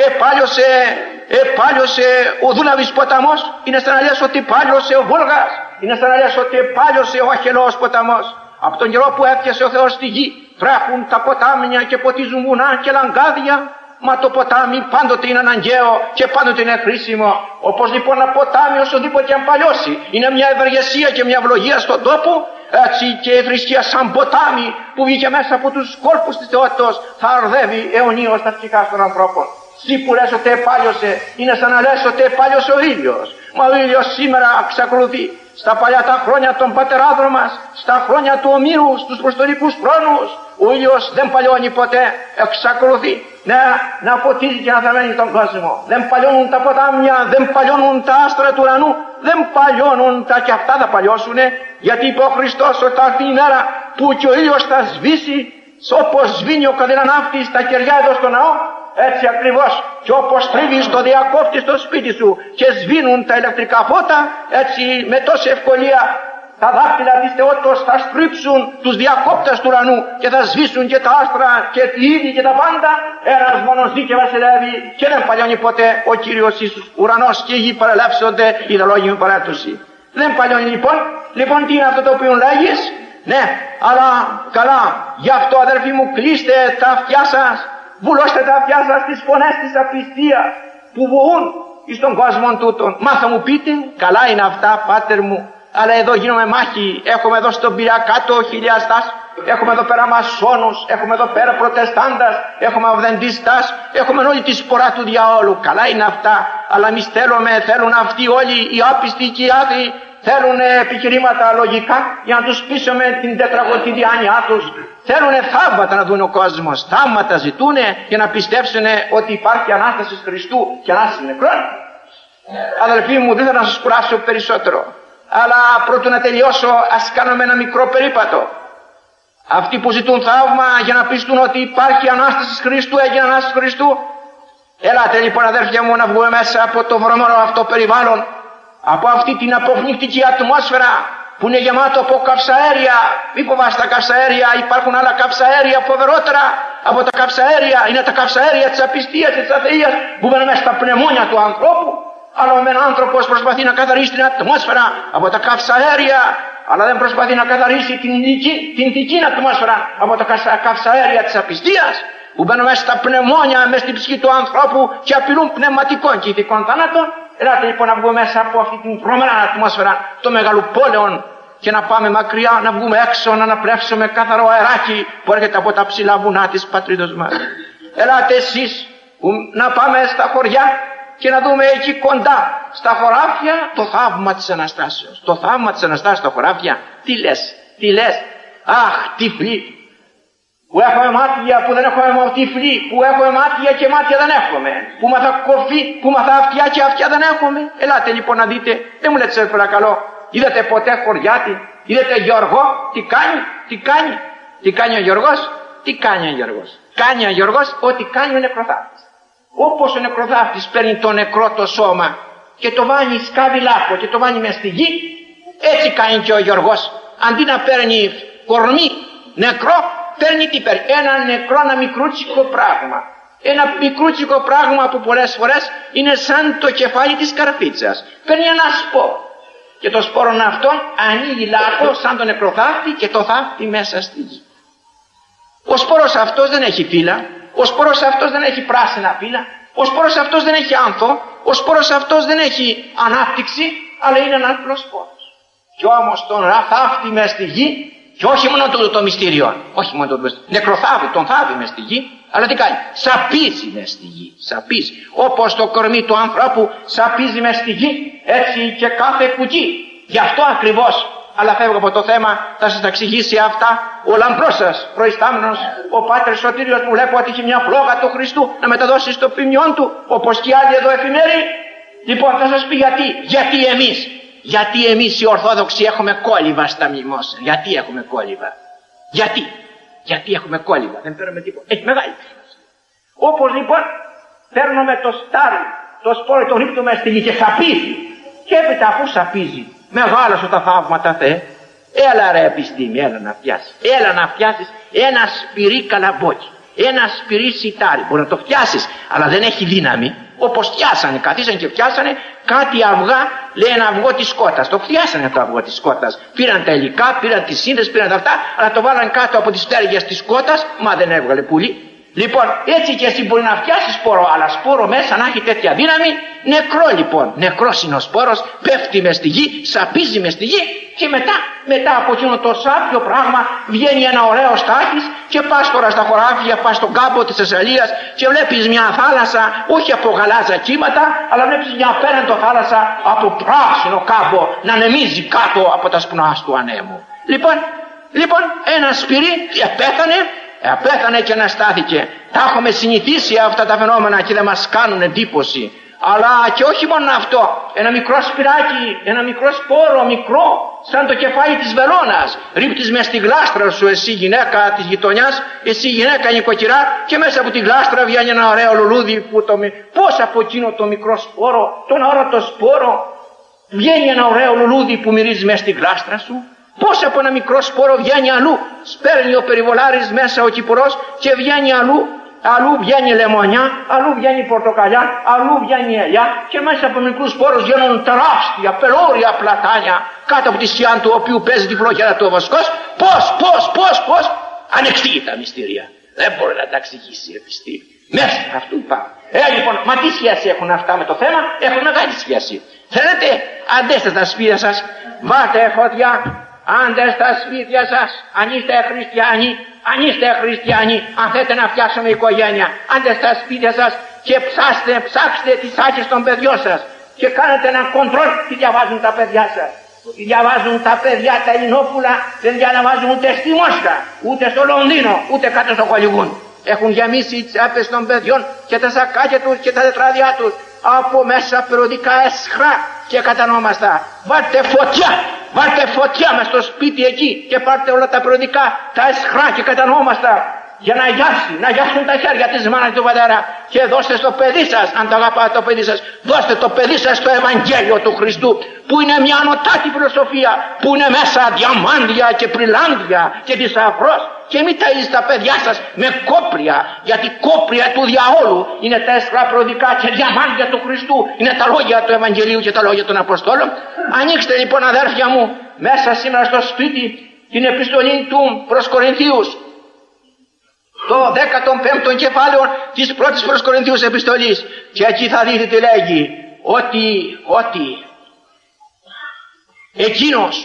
επάλιωσε ο Δούλαβης ποταμός, είναι σαν να λες ότι επάλιωσε ο Βόλγας, είναι σαν να λες ότι επάλιωσε ο Αχελός ποταμός. Από τον καιρό που έφτιασε ο Θεός στη γη τρέχουν τα ποτάμια και ποτίζουν βουνά και λαγκάδια, μα το ποτάμι πάντοτε είναι αναγκαίο και πάντοτε είναι χρήσιμο. Όπως λοιπόν ένα ποτάμι οσοδήποτε αν παλιώσει είναι μια ευεργεσία και μια ευλογία στον τόπο, έτσι και η θρησκεία σαν ποτάμι που βγήκε μέσα από τους κόλπους της θεότητος θα αρδεύει αιωνίως τα ψυχά των ανθρώπων. Εσύ που λες ότι επάλιωσε, είναι σαν να λες ότι επάλιωσε ο ήλιος. Μα ο ήλιος σήμερα εξακολουθεί στα παλιά τα χρόνια των πατεράδων μας, στα χρόνια του Ομήρου, στους προστορικούς χρόνους. Ο ήλιος δεν παλιώνει ποτέ, εξακολουθεί να φωτίζει και να θερμαίνει τον κόσμο. Δεν παλιώνουν τα ποτάμια, δεν παλιώνουν τα άστρα του ουρανού, δεν παλιώνουν τα και αυτά θα παλιώσουνε, γιατί είπε ο Χριστός ότι θα έρθει η μέρα που και ο ήλιος θα σβήσει όπως σβήνει ο καδυραναύτης στα κεριά εδώ στο ναό. Έτσι ακριβώς και όπως τρίβεις το διακόπτη στο σπίτι σου και σβήνουν τα ηλεκτρικά φώτα, έτσι με τόση ευκολία τα δάχτυλα της θεότητος θα στρίψουν τους διακόπτες του ουρανού και θα σβήσουν και τα άστρα και τη ύλη και τα πάντα. Ένας μόνος ζει και βασιλεύει και δεν παλιώνει ποτέ ο Κύριος Ιησούς. Ουρανός και η γη παρελεύσονται, η δολόγιμη παρέλτωση. Δεν παλιώνει λοιπόν. Λοιπόν τι είναι αυτό το οποίο λέγεις? Ναι, αλλά καλά, γι' αυτό αδελφοί μου κλείστε τα αυτιά σας, βουλώστε τα αυτιά σας στις φωνές της απιστίας που βοούν εις τον κόσμο τούτον. Μα θα μου πείτε, καλά είναι αυτά πάτερ μου, αλλά εδώ γίνομαι μάχη, έχουμε εδώ στον Πυριακάτο χιλιαστάς, έχουμε εδώ πέρα μασόνους, έχουμε εδώ πέρα προτεστάντας, έχουμε αυδεντιστάς, έχουμε όλη τη σπορά του διαόλου. Καλά είναι αυτά, αλλά εμείς θέλουν αυτοί όλοι οι άπιστοι και οι άθλοι, θέλουν επιχειρήματα λογικά για να τους πείσουμε την τετραγωνική διάνοιά τους. Θέλουν θαύματα να δουν ο κόσμος, θαύματα ζητούν για να πιστέψουν ότι υπάρχει Ανάσταση Χριστού και Ανάσταση νεκρών. Αδελφοί μου, δεν θέλω να σας κουράσω περισσότερο, αλλά πρώτου να τελειώσω ας κάνουμε ένα μικρό περίπατο. Αυτοί που ζητούν θαύμα για να πιστούν ότι υπάρχει Ανάσταση Χριστού, έγινε Ανάσταση Χριστού. Ελάτε λοιπόν αδέρφια μου να βγούμε μέσα από το βρωμόρο αυτό περιβάλλον, από αυτή την αποπνικτική ατμόσφαιρα που είναι γεμάτο από καυσαέρια. Μη φοβάστε τα καυσαέρια, υπάρχουν άλλα καυσαέρια φοβερότερα από τα καυσαέρια. Είναι τα καυσαέρια της απιστίας και της αθείας που μπαίνουν μέσα στα πνευμόνια του ανθρώπου. Αλλά ο άνθρωπος προσπαθεί να καθαρίσει την ατμόσφαιρα από τα καυσαέρια, αλλά δεν προσπαθεί να καθαρίσει την δική ατμόσφαιρα από τα καυσαέρια της απιστίας. που μπαίνουν μέσα στα πνευμόνια, μέσα στην ψυχή του ανθρώπου και απειλούν πνευματικών και ηθικών θανάτων. Ελάτε λοιπόν να βγούμε μέσα από αυτή την τρομερά ατμόσφαιρα των μεγαλοπόλεων και να πάμε μακριά, να βγούμε έξω, να αναπνεύσουμε καθαρό αεράκι που έρχεται από τα ψηλά βουνά της πατρίδος μας. Ελάτε εσείς να πάμε στα χωριά και να δούμε εκεί κοντά στα χωράφια το θαύμα της Αναστάσεως. Το θαύμα της Αναστάσεως στα χωράφια. Τι λες. Αχ, τυφλοί που έχουμε μάτια που δεν έχουμε, τυφλοί που έχουμε μάτια και μάτια δεν έχουμε, που μαθα κοφή, που μαθα αυτιά και αυτιά δεν έχουμε. Ελάτε λοιπόν να δείτε. Δεν μου λέτε σας παρακαλώ, είδατε ποτέ χωριάτη, είδατε Γιώργο? Τι κάνει ο Γιώργος? Κάνει ο Γιώργος ό,τι κάνει ο νεκροθάφτης. Όπως ο νεκροθάφτης παίρνει το νεκρό το σώμα και το βάνει, σκάβει λάκκο και το βάνει μες στη γη, έτσι κάνει και ο Γιώργος. Αντί να παίρνει κορμί νεκρό, παίρνει τι παίρνει? Ένα νεκρό, ένα μικρούτσικο πράγμα. Ένα μικρούτσικο πράγμα που πολλές φορές είναι σαν το κεφάλι της καρφίτσας. Παίρνει ένα σπόρο και το σπόρο αυτόν ανοίγει λάκκο σαν τον νεκροθάφτη και το θάφτει μέσα στη γη. Ο σπόρος αυτός δεν έχει φύλλα, ο σπόρος αυτός δεν έχει πράσινα φύλλα, ο σπόρος αυτός δεν έχει άνθο, ο σπόρος αυτός δεν έχει ανάπτυξη, αλλά είναι ένας απλός σπόρος. Κι όμως τον θάφτει μες στη γη, και όχι μόνο το μυστήριο, όχι μόνο το νεκροθάβει, τον θάβει μες στη γη, αλλά τι κάνει? Σαπίζει μες στη γη, σαπίζει. Όπως το κορμί του ανθρώπου σαπίζει μες στη γη, έτσι και κάθε κουτί. Γι' αυτό ακριβώς, αλλά φεύγω από το θέμα, θα σας τα εξηγήσει αυτά ο λαμπρός σας προϊστάμενος, ο Πάτερ Σωτήριος, μου βλέπω ότι έχει μια φλόγα του Χριστού να μεταδώσει στο ποιμιόν του, όπως και άλλοι εδώ εφημεροί. Λοιπόν, θα σας πει γιατί εμείς οι Ορθόδοξοι έχουμε κόλληβα στα μνημόσυνα. Γιατί έχουμε κόλληβα? Γιατί έχουμε κόλληβα? Δεν παίρνουμε τίποτα. Έχει μεγάλη σημασία. Όπως λοιπόν παίρνουμε το στάρι, το σπόρο, το ρίχνουμε στη γη και σαπίζει. Και έπειτα αφού σαπίζει, μεγάλωσε τα θαύματα Θεέ. Έλα ρε επιστήμη, έλα να φτιάσεις ένα σπυρί καλαμπόκι, ένα σπυρί σιτάρι. Μπορεί να το φτιάσεις, αλλά δεν έχει δύναμη. Όπως φτιάσανε, καθίσανε και φτιάσανε κάτι αυγά, λέει ένα αυγό της σκότας. Το φτιάσανε το αυγό της σκότας. Πήραν τα υλικά, πήραν τις σύνδεσες, πήραν τα αυτά, αλλά το βάλαν κάτω από τις πτέρυγες της σκότας, μα δεν έβγαλε πουλί. Λοιπόν, έτσι και εσύ μπορεί να φτιάσεις σπόρο, αλλά σπόρο μέσα να έχει τέτοια δύναμη, νεκρό λοιπόν. Νεκρός είναι ο σπόρος, πέφτει μες στη γη, σαπίζει μες στη γη και μετά από εκείνο το σάπιο πράγμα βγαίνει ένα ωραίο στάχης και πας τώρα στα χωράφια, πας στον κάμπο της Θεσσαλίας και βλέπεις μια θάλασσα, όχι από γαλάζα κύματα, αλλά βλέπεις μια απέραντο θάλασσα από πράσινο κάμπο να ανεμίζει κάτω από τα σπνά του ανέμου. Λοιπόν, ένα σπυρί πέθανε και αναστάθηκε. Τα έχουμε συνηθίσει αυτά τα φαινόμενα και δεν μας κάνουν εντύπωση. Αλλά και όχι μόνο αυτό, ένα μικρό σπυράκι, ένα μικρό σπόρο, μικρό, σαν το κεφάλι της βελόνας. Ρίπτεις μες στη γλάστρα σου, εσύ γυναίκα της γειτονιάς, εσύ γυναίκα νοικοκυρά, και μέσα από τη γλάστρα βγαίνει ένα ωραίο λουλούδι που πώς από εκείνο το μικρό σπόρο, τον αόρατο σπόρο, βγαίνει ένα ωραίο λουλούδι που μυρίζει μέσα στη γλάστρα σου. Πώς από ένα μικρό σπόρο βγαίνει αλλού, σπέρνει ο περιβολάρης μέσα ο κυπουρός και βγαίνει αλλού βγαίνει λεμονιά, αλλού βγαίνει πορτοκαλιά, αλλού βγαίνει ελιά και μέσα από μικρούς σπόρους βγαίνουν τεράστια, πελώρια πλατάνια κάτω από τη σκιά του οποίου παίζει τη φλόγερα του ο βοσκός. Πώς ανεξήγητα μυστήρια. Δεν μπορεί να τα εξηγήσει η επιστήμη. Μέσα αυτού πάμε. Λοιπόν, μα τι σχέση έχουν αυτά με το θέμα? Έχουν μεγάλη σχέση. Θέλετε, αντέστε στα σπίτια σας, βάλτε φωτιά. Άντε στα σπίτια σας, αν είστε χριστιανοί, αν θέλετε να φτιάξουμε οικογένεια, άντε στα σπίτια σας και ψάξτε τις άκρες των παιδιών σας και κάνετε ένα κοντρόλ τι διαβάζουν τα παιδιά σας. Τι διαβάζουν τα παιδιά τα Ελληνόπουλα, δεν διαβάζουν ούτε στη Μόσχα, ούτε στο Λονδίνο, ούτε κάτω στο Χολιγούν. Έχουν γεμίσει οι τσάπες των παιδιών και τα σακάκια τους και τα τετράδια τους από μέσα περιοδικά εσχρά και κατανόμαστα. Βάλτε φωτιά μες στο σπίτι εκεί και πάρτε όλα τα περιοδικά, τα εσχρά και κατανόμαστα για να γιάσουν τα χέρια της μάνας και του πατέρα και δώστε στο παιδί σας, αν το αγαπάτε το παιδί σας, δώστε το παιδί σας το Ευαγγέλιο του Χριστού που είναι μια ανωτάτη φιλοσοφία, που είναι μέσα διαμάντια και πριλάνδια και θησαυρός, και μην ταΐζετε τα παιδιά σας με κόπρια, γιατί κόπρια του διαόλου είναι τα εσχρά περιοδικά και διαμάντια του Χριστού είναι τα λόγια του Ευαγγελίου και τα λόγια των Αποστόλων. Ανοίξτε λοιπόν αδέρφια μου μέσα σήμερα στο σπίτι την επιστολή του προς Κορινθίους. το 15ο κεφάλαιο της πρώτης προς Κορινθίους επιστολής, και εκεί θα δείτε τι λέγει, ότι εκείνος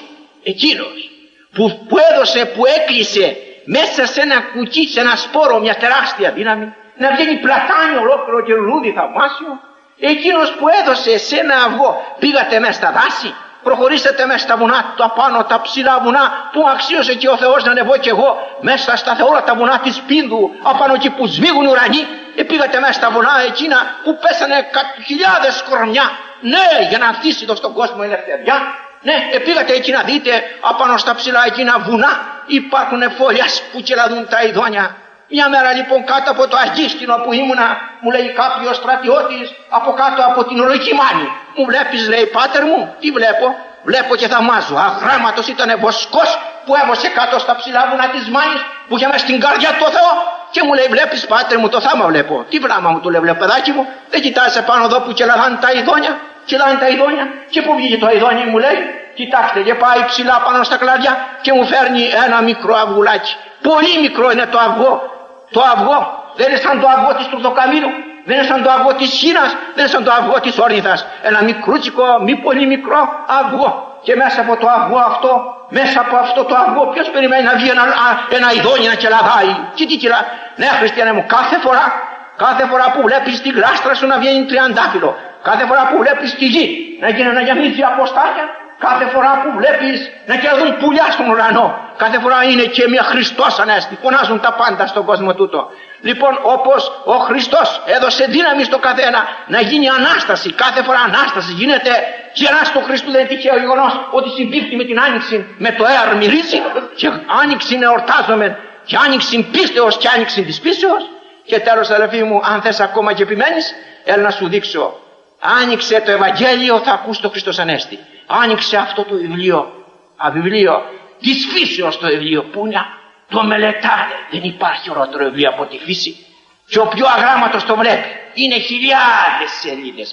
που έδωσε, που έκλεισε μέσα σε ένα κουκί, σε ένα σπόρο, μια τεράστια δύναμη, να βγαίνει πλατάνιο ολόκληρο και λουλούδι θαυμάσιο, εκείνος που έδωσε σε ένα αυγό, πήγατε μέσα στα δάση, προχωρήσατε μέσα στα βουνά, τα πάνω, τα ψηλά βουνά, που αξίωσε και ο Θεός να ανεβώ και εγώ μέσα στα όλα τα βουνά της Πίνδου, απάνω εκεί που σμίγουν ουρανοί, πήγατε μέσα στα βουνά εκείνα που πέσανε χιλιάδες κορμιά, ναι, για να ανθίσει εδώ στον κόσμο η ελευθεριά. Ναι, πήγατε εκεί να δείτε απάνω στα ψηλά εκείνα βουνά, υπάρχουν φωλιάς που κελαδούν τα ειδόνια. Μια μέρα λοιπόν κάτω από το Αγίστινο που ήμουνα, μου λέει κάποιος στρατιώτης από κάτω από την Οροκυμάνη, μου βλέπεις, λέει, πάτερ μου? Τι βλέπω και θαυμάζω. Αγράμματος ήταν βοσκός που έβωσε κάτω στα ψηλά βουνά της Μάνης, που είχε μέσα στην καρδιά του Θεό, και μου λέει, βλέπεις πάτερ μου, το θάμα βλέπω. Τι βλάμα μου, του λέει, βλέπω παιδάκι μου, δεν κοιτάζεσαι πάνω εδώ που κελαδάνε τα ειδόνια? Κελάνε τα ειδόνια. Και που βγήκε το ειδόνι, μου λέει, κοιτάξτε, και πάει ψηλά πάνω στα κλαδιά και μου φέρνει ένα μικρό αυγουλάκι. Πολύ μικρό είναι το αυγό. Το αυγό δεν είναι σαν το αυγό της Τουρδοκαμήλου, δεν είναι σαν το αυγό της Χίνας, δεν είναι σαν το αυγό της Όρνηθας. Ένα μικρούτσικο, μη πολύ μικρό αυγό. Και μέσα από το αυγό αυτό, μέσα από αυτό το αυγό, ποιος περιμένει να βγει ένα ειδόνι να κελαδάει? Και τι κελά? Ναι, χριστιανέ μου, κάθε φορά που βλέπεις τη γλάστρα σου να βγαίνει τριαντάφυλλο, κάθε φορά που βλέπεις τη γη να γεμίζει αποστάκια, κάθε φορά που βλέπεις να κερδούν πουλιά στον ουρανό, κάθε φορά είναι και μια Χριστός Ανέστη. Φωνάζουν τα πάντα στον κόσμο τούτο. Λοιπόν, όπως ο Χριστός έδωσε δύναμη στο καθένα να γίνει Ανάσταση, κάθε φορά Ανάσταση γίνεται, και η Ανάσταση του Χριστού δεν είναι τυχαίο γεγονός ότι συμπίπτει με την Άνοιξη, με το Εαρ Μυρίτσι, και Άνοιξη εορτάζομαι, και Άνοιξη πίστεως και Άνοιξη της πίστεως. Και τέλος, αδελφοί μου, αν θες ακόμα και επιμένεις, έλα να σου δείξω. Άνοιξε το Ευαγγέλιο, θα ακούς το Χριστός Ανέστη. Άνοιξε αυτό το βιβλίο της φύσεως, το βιβλίο που είναι, το μελετάνε. Δεν υπάρχει ωραιότερο βιβλίο από τη φύση. Και ο πιο αγράμματος το βλέπει. Είναι χιλιάδες σελίδες.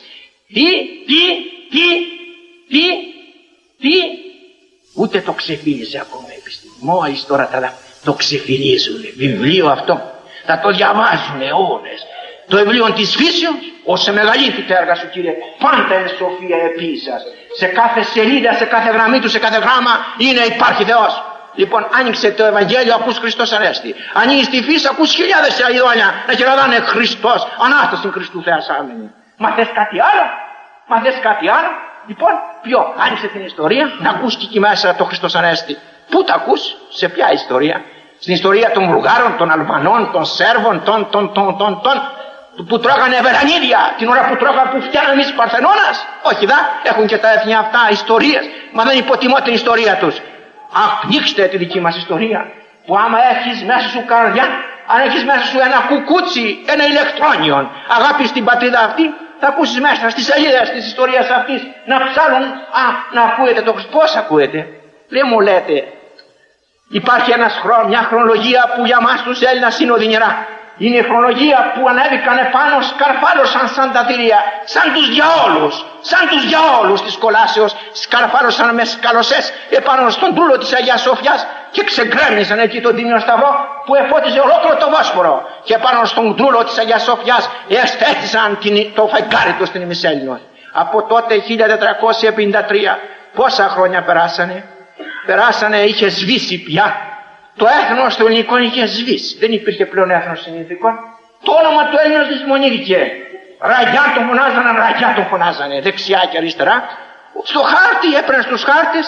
Τι, ούτε το ξεφύλιζε ακόμα η επιστήμη. Μόλις τώρα το ξεφυλίζουν. Βιβλίο αυτό θα το διαβάζουν αιώνες. Το βιβλίο της φύσεως, όσε μεγαλύτερη έργα σου, Κύριε, πάντα είναι σοφία επί σας. Σε κάθε σελίδα, σε κάθε γραμμή του, σε κάθε γράμμα υπάρχει Θεός. Λοιπόν, άνοιξε το Ευαγγέλιο, ακούς Χριστός Ανέστη. Ανοίγεις τη φύση, ακούς χιλιάδες ειδόνια να κερδάνε Χριστός, Ανάσταση Χριστού Θεασάμενη. Μα θες κάτι άλλο? Λοιπόν, ποιο? Άνοιξε την ιστορία, να ακούς και εκεί μέσα το Χριστός Ανέστη. Πού τα ακούς? Σε ποια ιστορία? Στην ιστορία των Βουλγάρων, των Αλβανών, των Σέρβων, που τρώγανε βερανίδια την ώρα που φτιάναμε εμείς Παρθενώνας? Όχι δα, έχουν και τα έθνη αυτά ιστορίες, μα δεν υποτιμώ την ιστορία τους. Ανοίξτε τη δική μας ιστορία, που άμα έχεις μέσα σου καρδιά, αν έχεις μέσα σου ένα κουκούτσι, ένα ηλεκτρόνιο αγάπη στην πατρίδα αυτή, θα ακούσεις μέσα στις σελίδες της ιστορίας αυτής να ψάλουν, να ακούετε το Χριστό. Πώς ακούετε? Δεν μου λέτε. Υπάρχει μια χρονολογία που για μας τους Έλληνας είναι οδυνηρά. Είναι η χρονολογία που ανέβηκαν επάνω, σκαρφάλωσαν σαν τα θηρία, σαν τους διαόλους της κολάσεως, σκαρφάλωσαν με σκαλωσές επάνω στον τρούλο της Αγίας Σοφιάς και ξεκρέμνησαν εκεί τον Τίμιο Σταυρό που εφώτιζε ολόκληρο το Βόσπορο, και επάνω στον τρούλο της Αγίας Σοφιάς αισθέτησαν το φεγγάρι του στην ημισέλινο. Από τότε 1453 πόσα χρόνια περάσανε, είχε σβήσει πια. Το έθνος του ελληνικών είχε σβήσει. Δεν υπήρχε πλέον έθνος ελληνικών. Το όνομα του Έλληνας δυσμονήθηκε. Ραγιά τον φωνάζανε, δεξιά και αριστερά. Στο χάρτη, έπαιρνε στους χάρτες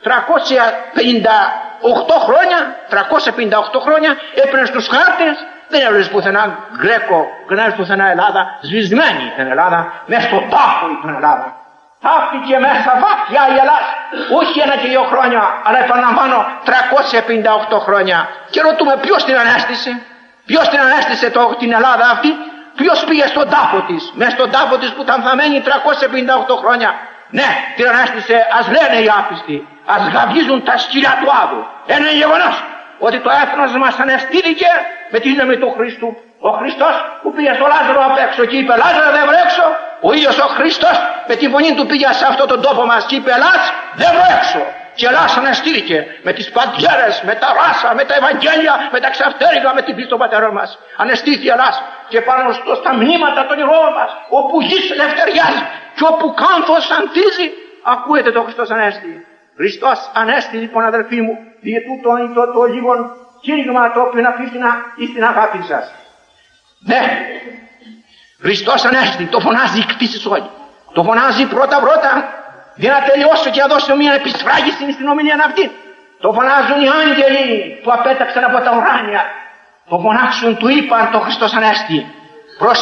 358 χρόνια έπαιρνε στους χάρτες. Δεν έβλεπες πουθενά Γκρέκο, δεν έβλεπες πουθενά Ελλάδα. Σβησμένη ήταν η Ελλάδα, μέσα στον τάφο ήταν η Ελλάδα. Τάφηκε μέσα βαθιά η Ελλάδα, όχι 1 και 2 χρόνια, αλλά επαναλαμβάνω 358 χρόνια. Και ρωτούμε ποιος την ανέστησε, την Ελλάδα αυτή, ποιος πήγε στον τάφο της, μέσα στον τάφο της που ήταν θαμένη 358 χρόνια. Ναι, την ανέστησε, ας λένε οι άπιστοι, ας γαβγίζουν τα σκυλιά του Άδου. Ένα γεγονός, ότι το έθνος μας αναισθήθηκε με τη δύναμη του Χριστού. Ο Χριστός που πήγε στο Λάζαρο απ' έξω και είπε «Λάζαρο, δεν βρω έξω». Ο ίδιος ο Χριστός με τη φωνή του πήγε σε αυτόν τον τόπο μας και είπε «Ελάς, δεν βρω έξω». Και Ελλάς αναστήθηκε με τις παντιέρες, με τα ράσα, με τα Ευαγγέλια, με τα ξαφτέρυγα, με την πίστη των πατέρων μας. Αναστήθηκε η Ελλάς και πάνω στα μνήματα των ηρώων μας, όπου γης ελευθεριάζει και όπου κάνθος ανθίζει, ακούετε το Χριστός Ανέστη. Χριστός Ανέστη, λοιπόν, αδελφοί μου, διε τούτο είναι το λίγο κήρυγμα το οποίο να πει στην αγάπη σας. Ναι, Χριστός Ανέστη, το φωνάζει η κτήσης όλη. Το φωνάζει πρώτα για να τελειώσω και να δώσω μια επισφράγιση στην ομιλία αυτή. Το φωνάζουν οι άγγελοι που απέταξαν από τα ουράνια. Το φωνάξουν, του είπαν το Χριστός Ανέστη. Προς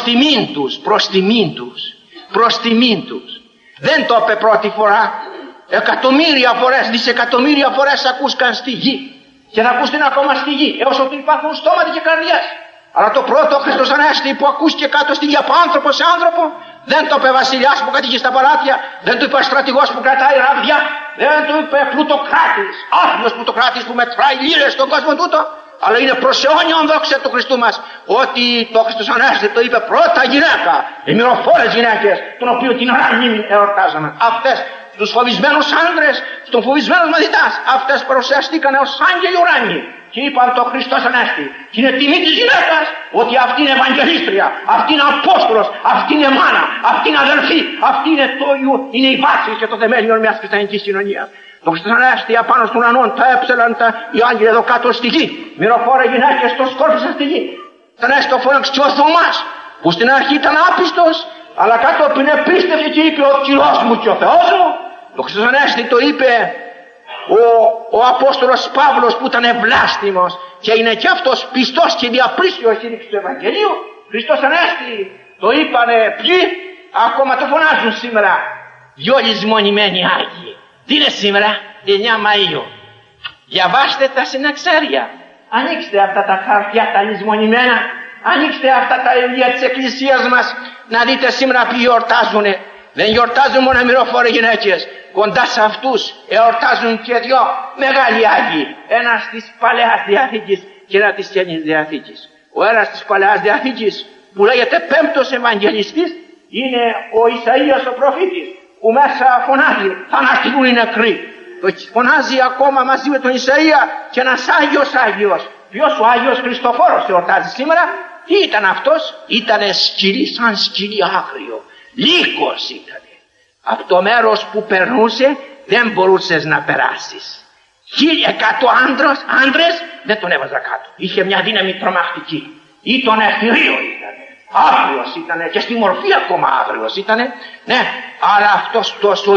τιμήν τους. Δεν το είπε πρώτη φορά. Εκατομμύρια φορές, δισεκατομμύρια φορές ακούσκαν στη γη. Και θα ακούσουν ακόμα στη γη, έως ότι υπάρχουν στόματα και καρδιές. Αλλά το πρώτο Χριστός Ανέστη που ακούστηκε κάτω στη γη από άνθρωπο σε άνθρωπο, δεν το είπε βασιλιάς που κατοικεί στα παλάτια, δεν το είπε στρατηγός που κρατάει ραβδιά, δεν το είπε πλουτοκράτης, άθλιος πλουτοκράτης που μετράει λίρες στον κόσμο τούτο, αλλά είναι προς αιώνιον δόξα του Χριστού μας, ότι το Χριστός Ανέστη το είπε πρώτα γυναίκα, οι μυροφόρες γυναίκες, των οποίων την ουρανή εορτάζαμε. Αυτές τους φοβισμένους άντρες, στους φοβισμένους μαθητάς, αυτές παρουσιαστήκαν ως άγγελοι ουράνιοι. Και είπαν το Χριστός Ανέστη. Και είναι τιμή της γυναίκας ότι αυτή είναι Ευαγγελίστρια, αυτή είναι Απόστολος, αυτή είναι μάνα, αυτή είναι αδελφή, αυτή είναι η βάση και το θεμέλιο μιας χριστιανικής κοινωνίας. Το Χριστός Ανέστη απάνω στον ουρανό τα έψελαν οι άγγελοι εδώ κάτω στη γη. Μυροφόρα γυναίκες το σκόρπισαν στη γη. Τον Ανέστη το φώναξε και ο Θωμάς, που στην αρχή ήταν άπιστος, αλλά κατόπιν επίστευε και είπε ο Κύριος μου και ο Θεός μου. Το Χριστός Ανέστη το είπε ο Απόστολος Παύλος που ήταν ευλάστημος και είναι και αυτός πιστός και διαπρίσιος κήρυξης του Ευαγγελίου. Χριστός Ανέστη το είπανε ποιοι, ακόμα το φωνάζουν σήμερα. Δυο λησμονημένοι Άγιοι. Τι είναι σήμερα, 9 Μαΐου. Διαβάστε τα συναξάρια. Ανοίξτε αυτά τα χαρτιά τα λησμονημένα. Ανοίξτε αυτά τα βιβλία της Εκκλησίας μας να δείτε σήμερα ποιοι γιορτάζουνε. Δεν γιορτάζουν μόνο μυροφόροι γυναίκες. Κοντά σε αυτούς εορτάζουν και δυο μεγάλοι Άγιοι. Ένας της Παλαιάς Διαθήκης και ένα της Καινής Διαθήκης. Ο ένας της Παλαιάς Διαθήκης που λέγεται πέμπτος Ευαγγελιστής είναι ο Ισαΐας ο προφήτης που μέσα φωνάζει θα αναστηθούν οι νεκροί. Φωνάζει ακόμα μαζί με τον Ισαΐα και ένας Άγιος. Ποιος? Ο Άγιος Χριστοφόρος εορτάζει σήμερα. Τι ήταν αυτός? Ήτανε σκυλί, σαν σκυλί άγριο. Λύκος ήτανε. Από το μέρος που περνούσε δεν μπορούσες να περάσεις. 1.100 άντρες δεν τον έβαζα κάτω. Είχε μια δύναμη τρομακτική. Ήταν εχθηρίο ήτανε. Άγριος ήτανε και στη μορφή ακόμα άγριος ήτανε. Ναι, αλλά αυτός ο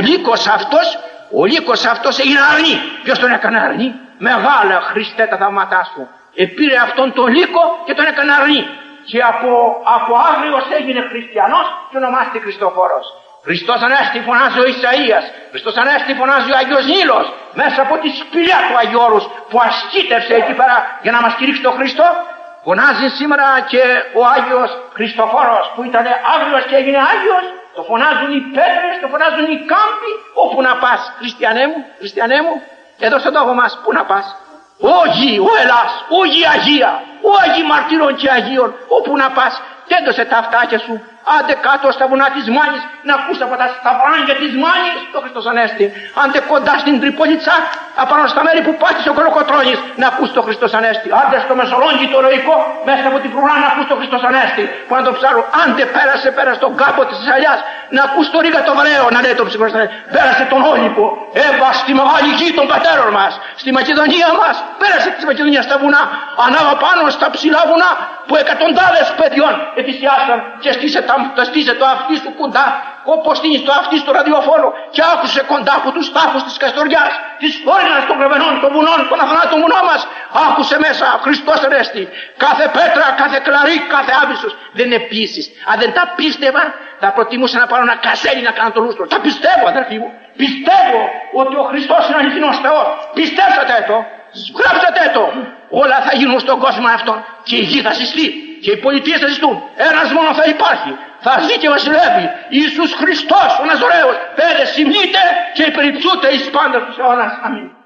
λύκος αυτός έγινε αρνή. Ποιος τον έκανε αρνή? Μεγάλα Χριστέ τα θαύματά σου. Επήρε αυτόν τον λύκο και τον έκανε αρνή. Και από άγριος έγινε χριστιανός και ονομάστηκε Χριστοφόρος. Χριστός Ανέστη φωνάζει ο Ισαΐας. Χριστός Ανέστη φωνάζει ο Άγιος Νείλος. Μέσα από τη σπηλιά του Αγίου Όρους που ασκήτευσε εκεί πέρα για να μας κηρύξει τον Χριστό. Φωνάζει σήμερα και ο Άγιος Χριστοφόρος που ήταν άγριος και έγινε Άγιος. Το φωνάζουν οι πέτρες, το φωνάζουν οι κάμποι. Όπου να πας, χριστιανέ μου, εδώ στον τόπο μας, πού να πας? Ο Γη, ο Ελλάς, ο Γη Αγία, ο Αγί Μαρτύρων και Αγίων, όπου να πας, τέντωσε τα αυτάκια σου, άντε κάτω στα βουνά της Μάνης, να ακούς από τα σταυράνια της Μάνης, το Χριστός Ανέστη, άντε κοντά στην Τριπολιτσά, απάνω στα μέρη που πάτησε ο Κολοκοτρώνης, να ακούς το Χριστός Ανέστη, άντε στο Μεσολόγγι το ροϊκό, μέσα από την φρουρά να ακούς το Χριστός Ανέστη, που να το ψάρω, άντε πέρασε στον κάμπο της Αλιάς, να ακούς το Ρίγα το Βραίο, να λέει το Χριστός Ανέστη, πέρασε τον Όλυμπο, έβα στη μεγάλη γη των πατέρων μας, στη Μακεδονία μας, πέρασε τη Μακεδονία στα βουνά, ανάβα πάνω στα ψηλά βουνά, που εκατοντάδες παιδιών ετησιάσαν και στήσε το αυτί σου κοντά, όπως στείνεις το αυτί στο ραδιοφόρο και άκουσε κοντά από τους τάφους της Καστοριάς, της Φώρινας των Κρεβενών, των βουνών, των αθανάτων βουνών μας, άκουσε μέσα Χριστός Ανέστη, κάθε πέτρα, κάθε κλαρί, κάθε άβυσσος. Δεν είναι πίσεις. Αν δεν τα πίστευα, θα προτιμούσα να πάρω ένα κασέλι να κάνω το λούστρο. Τα πιστεύω, αδερφοί μου. Πιστεύω ότι ο Χριστός είναι αληθινός Θεός. Πιστέψατε το. Γράψατε το. Όλα θα γίνουν στον κόσμο αυτόν και η γη θα συστεί και οι πολιτείες θα συστούν. Ένας μόνο θα υπάρχει. Θα ζει και βασιλεύει. Ιησούς Χριστός ο Ναζωραίος. Πέρε συμνείτε και υπεριψούτε εις πάντας τους αιώνας. Αμήν.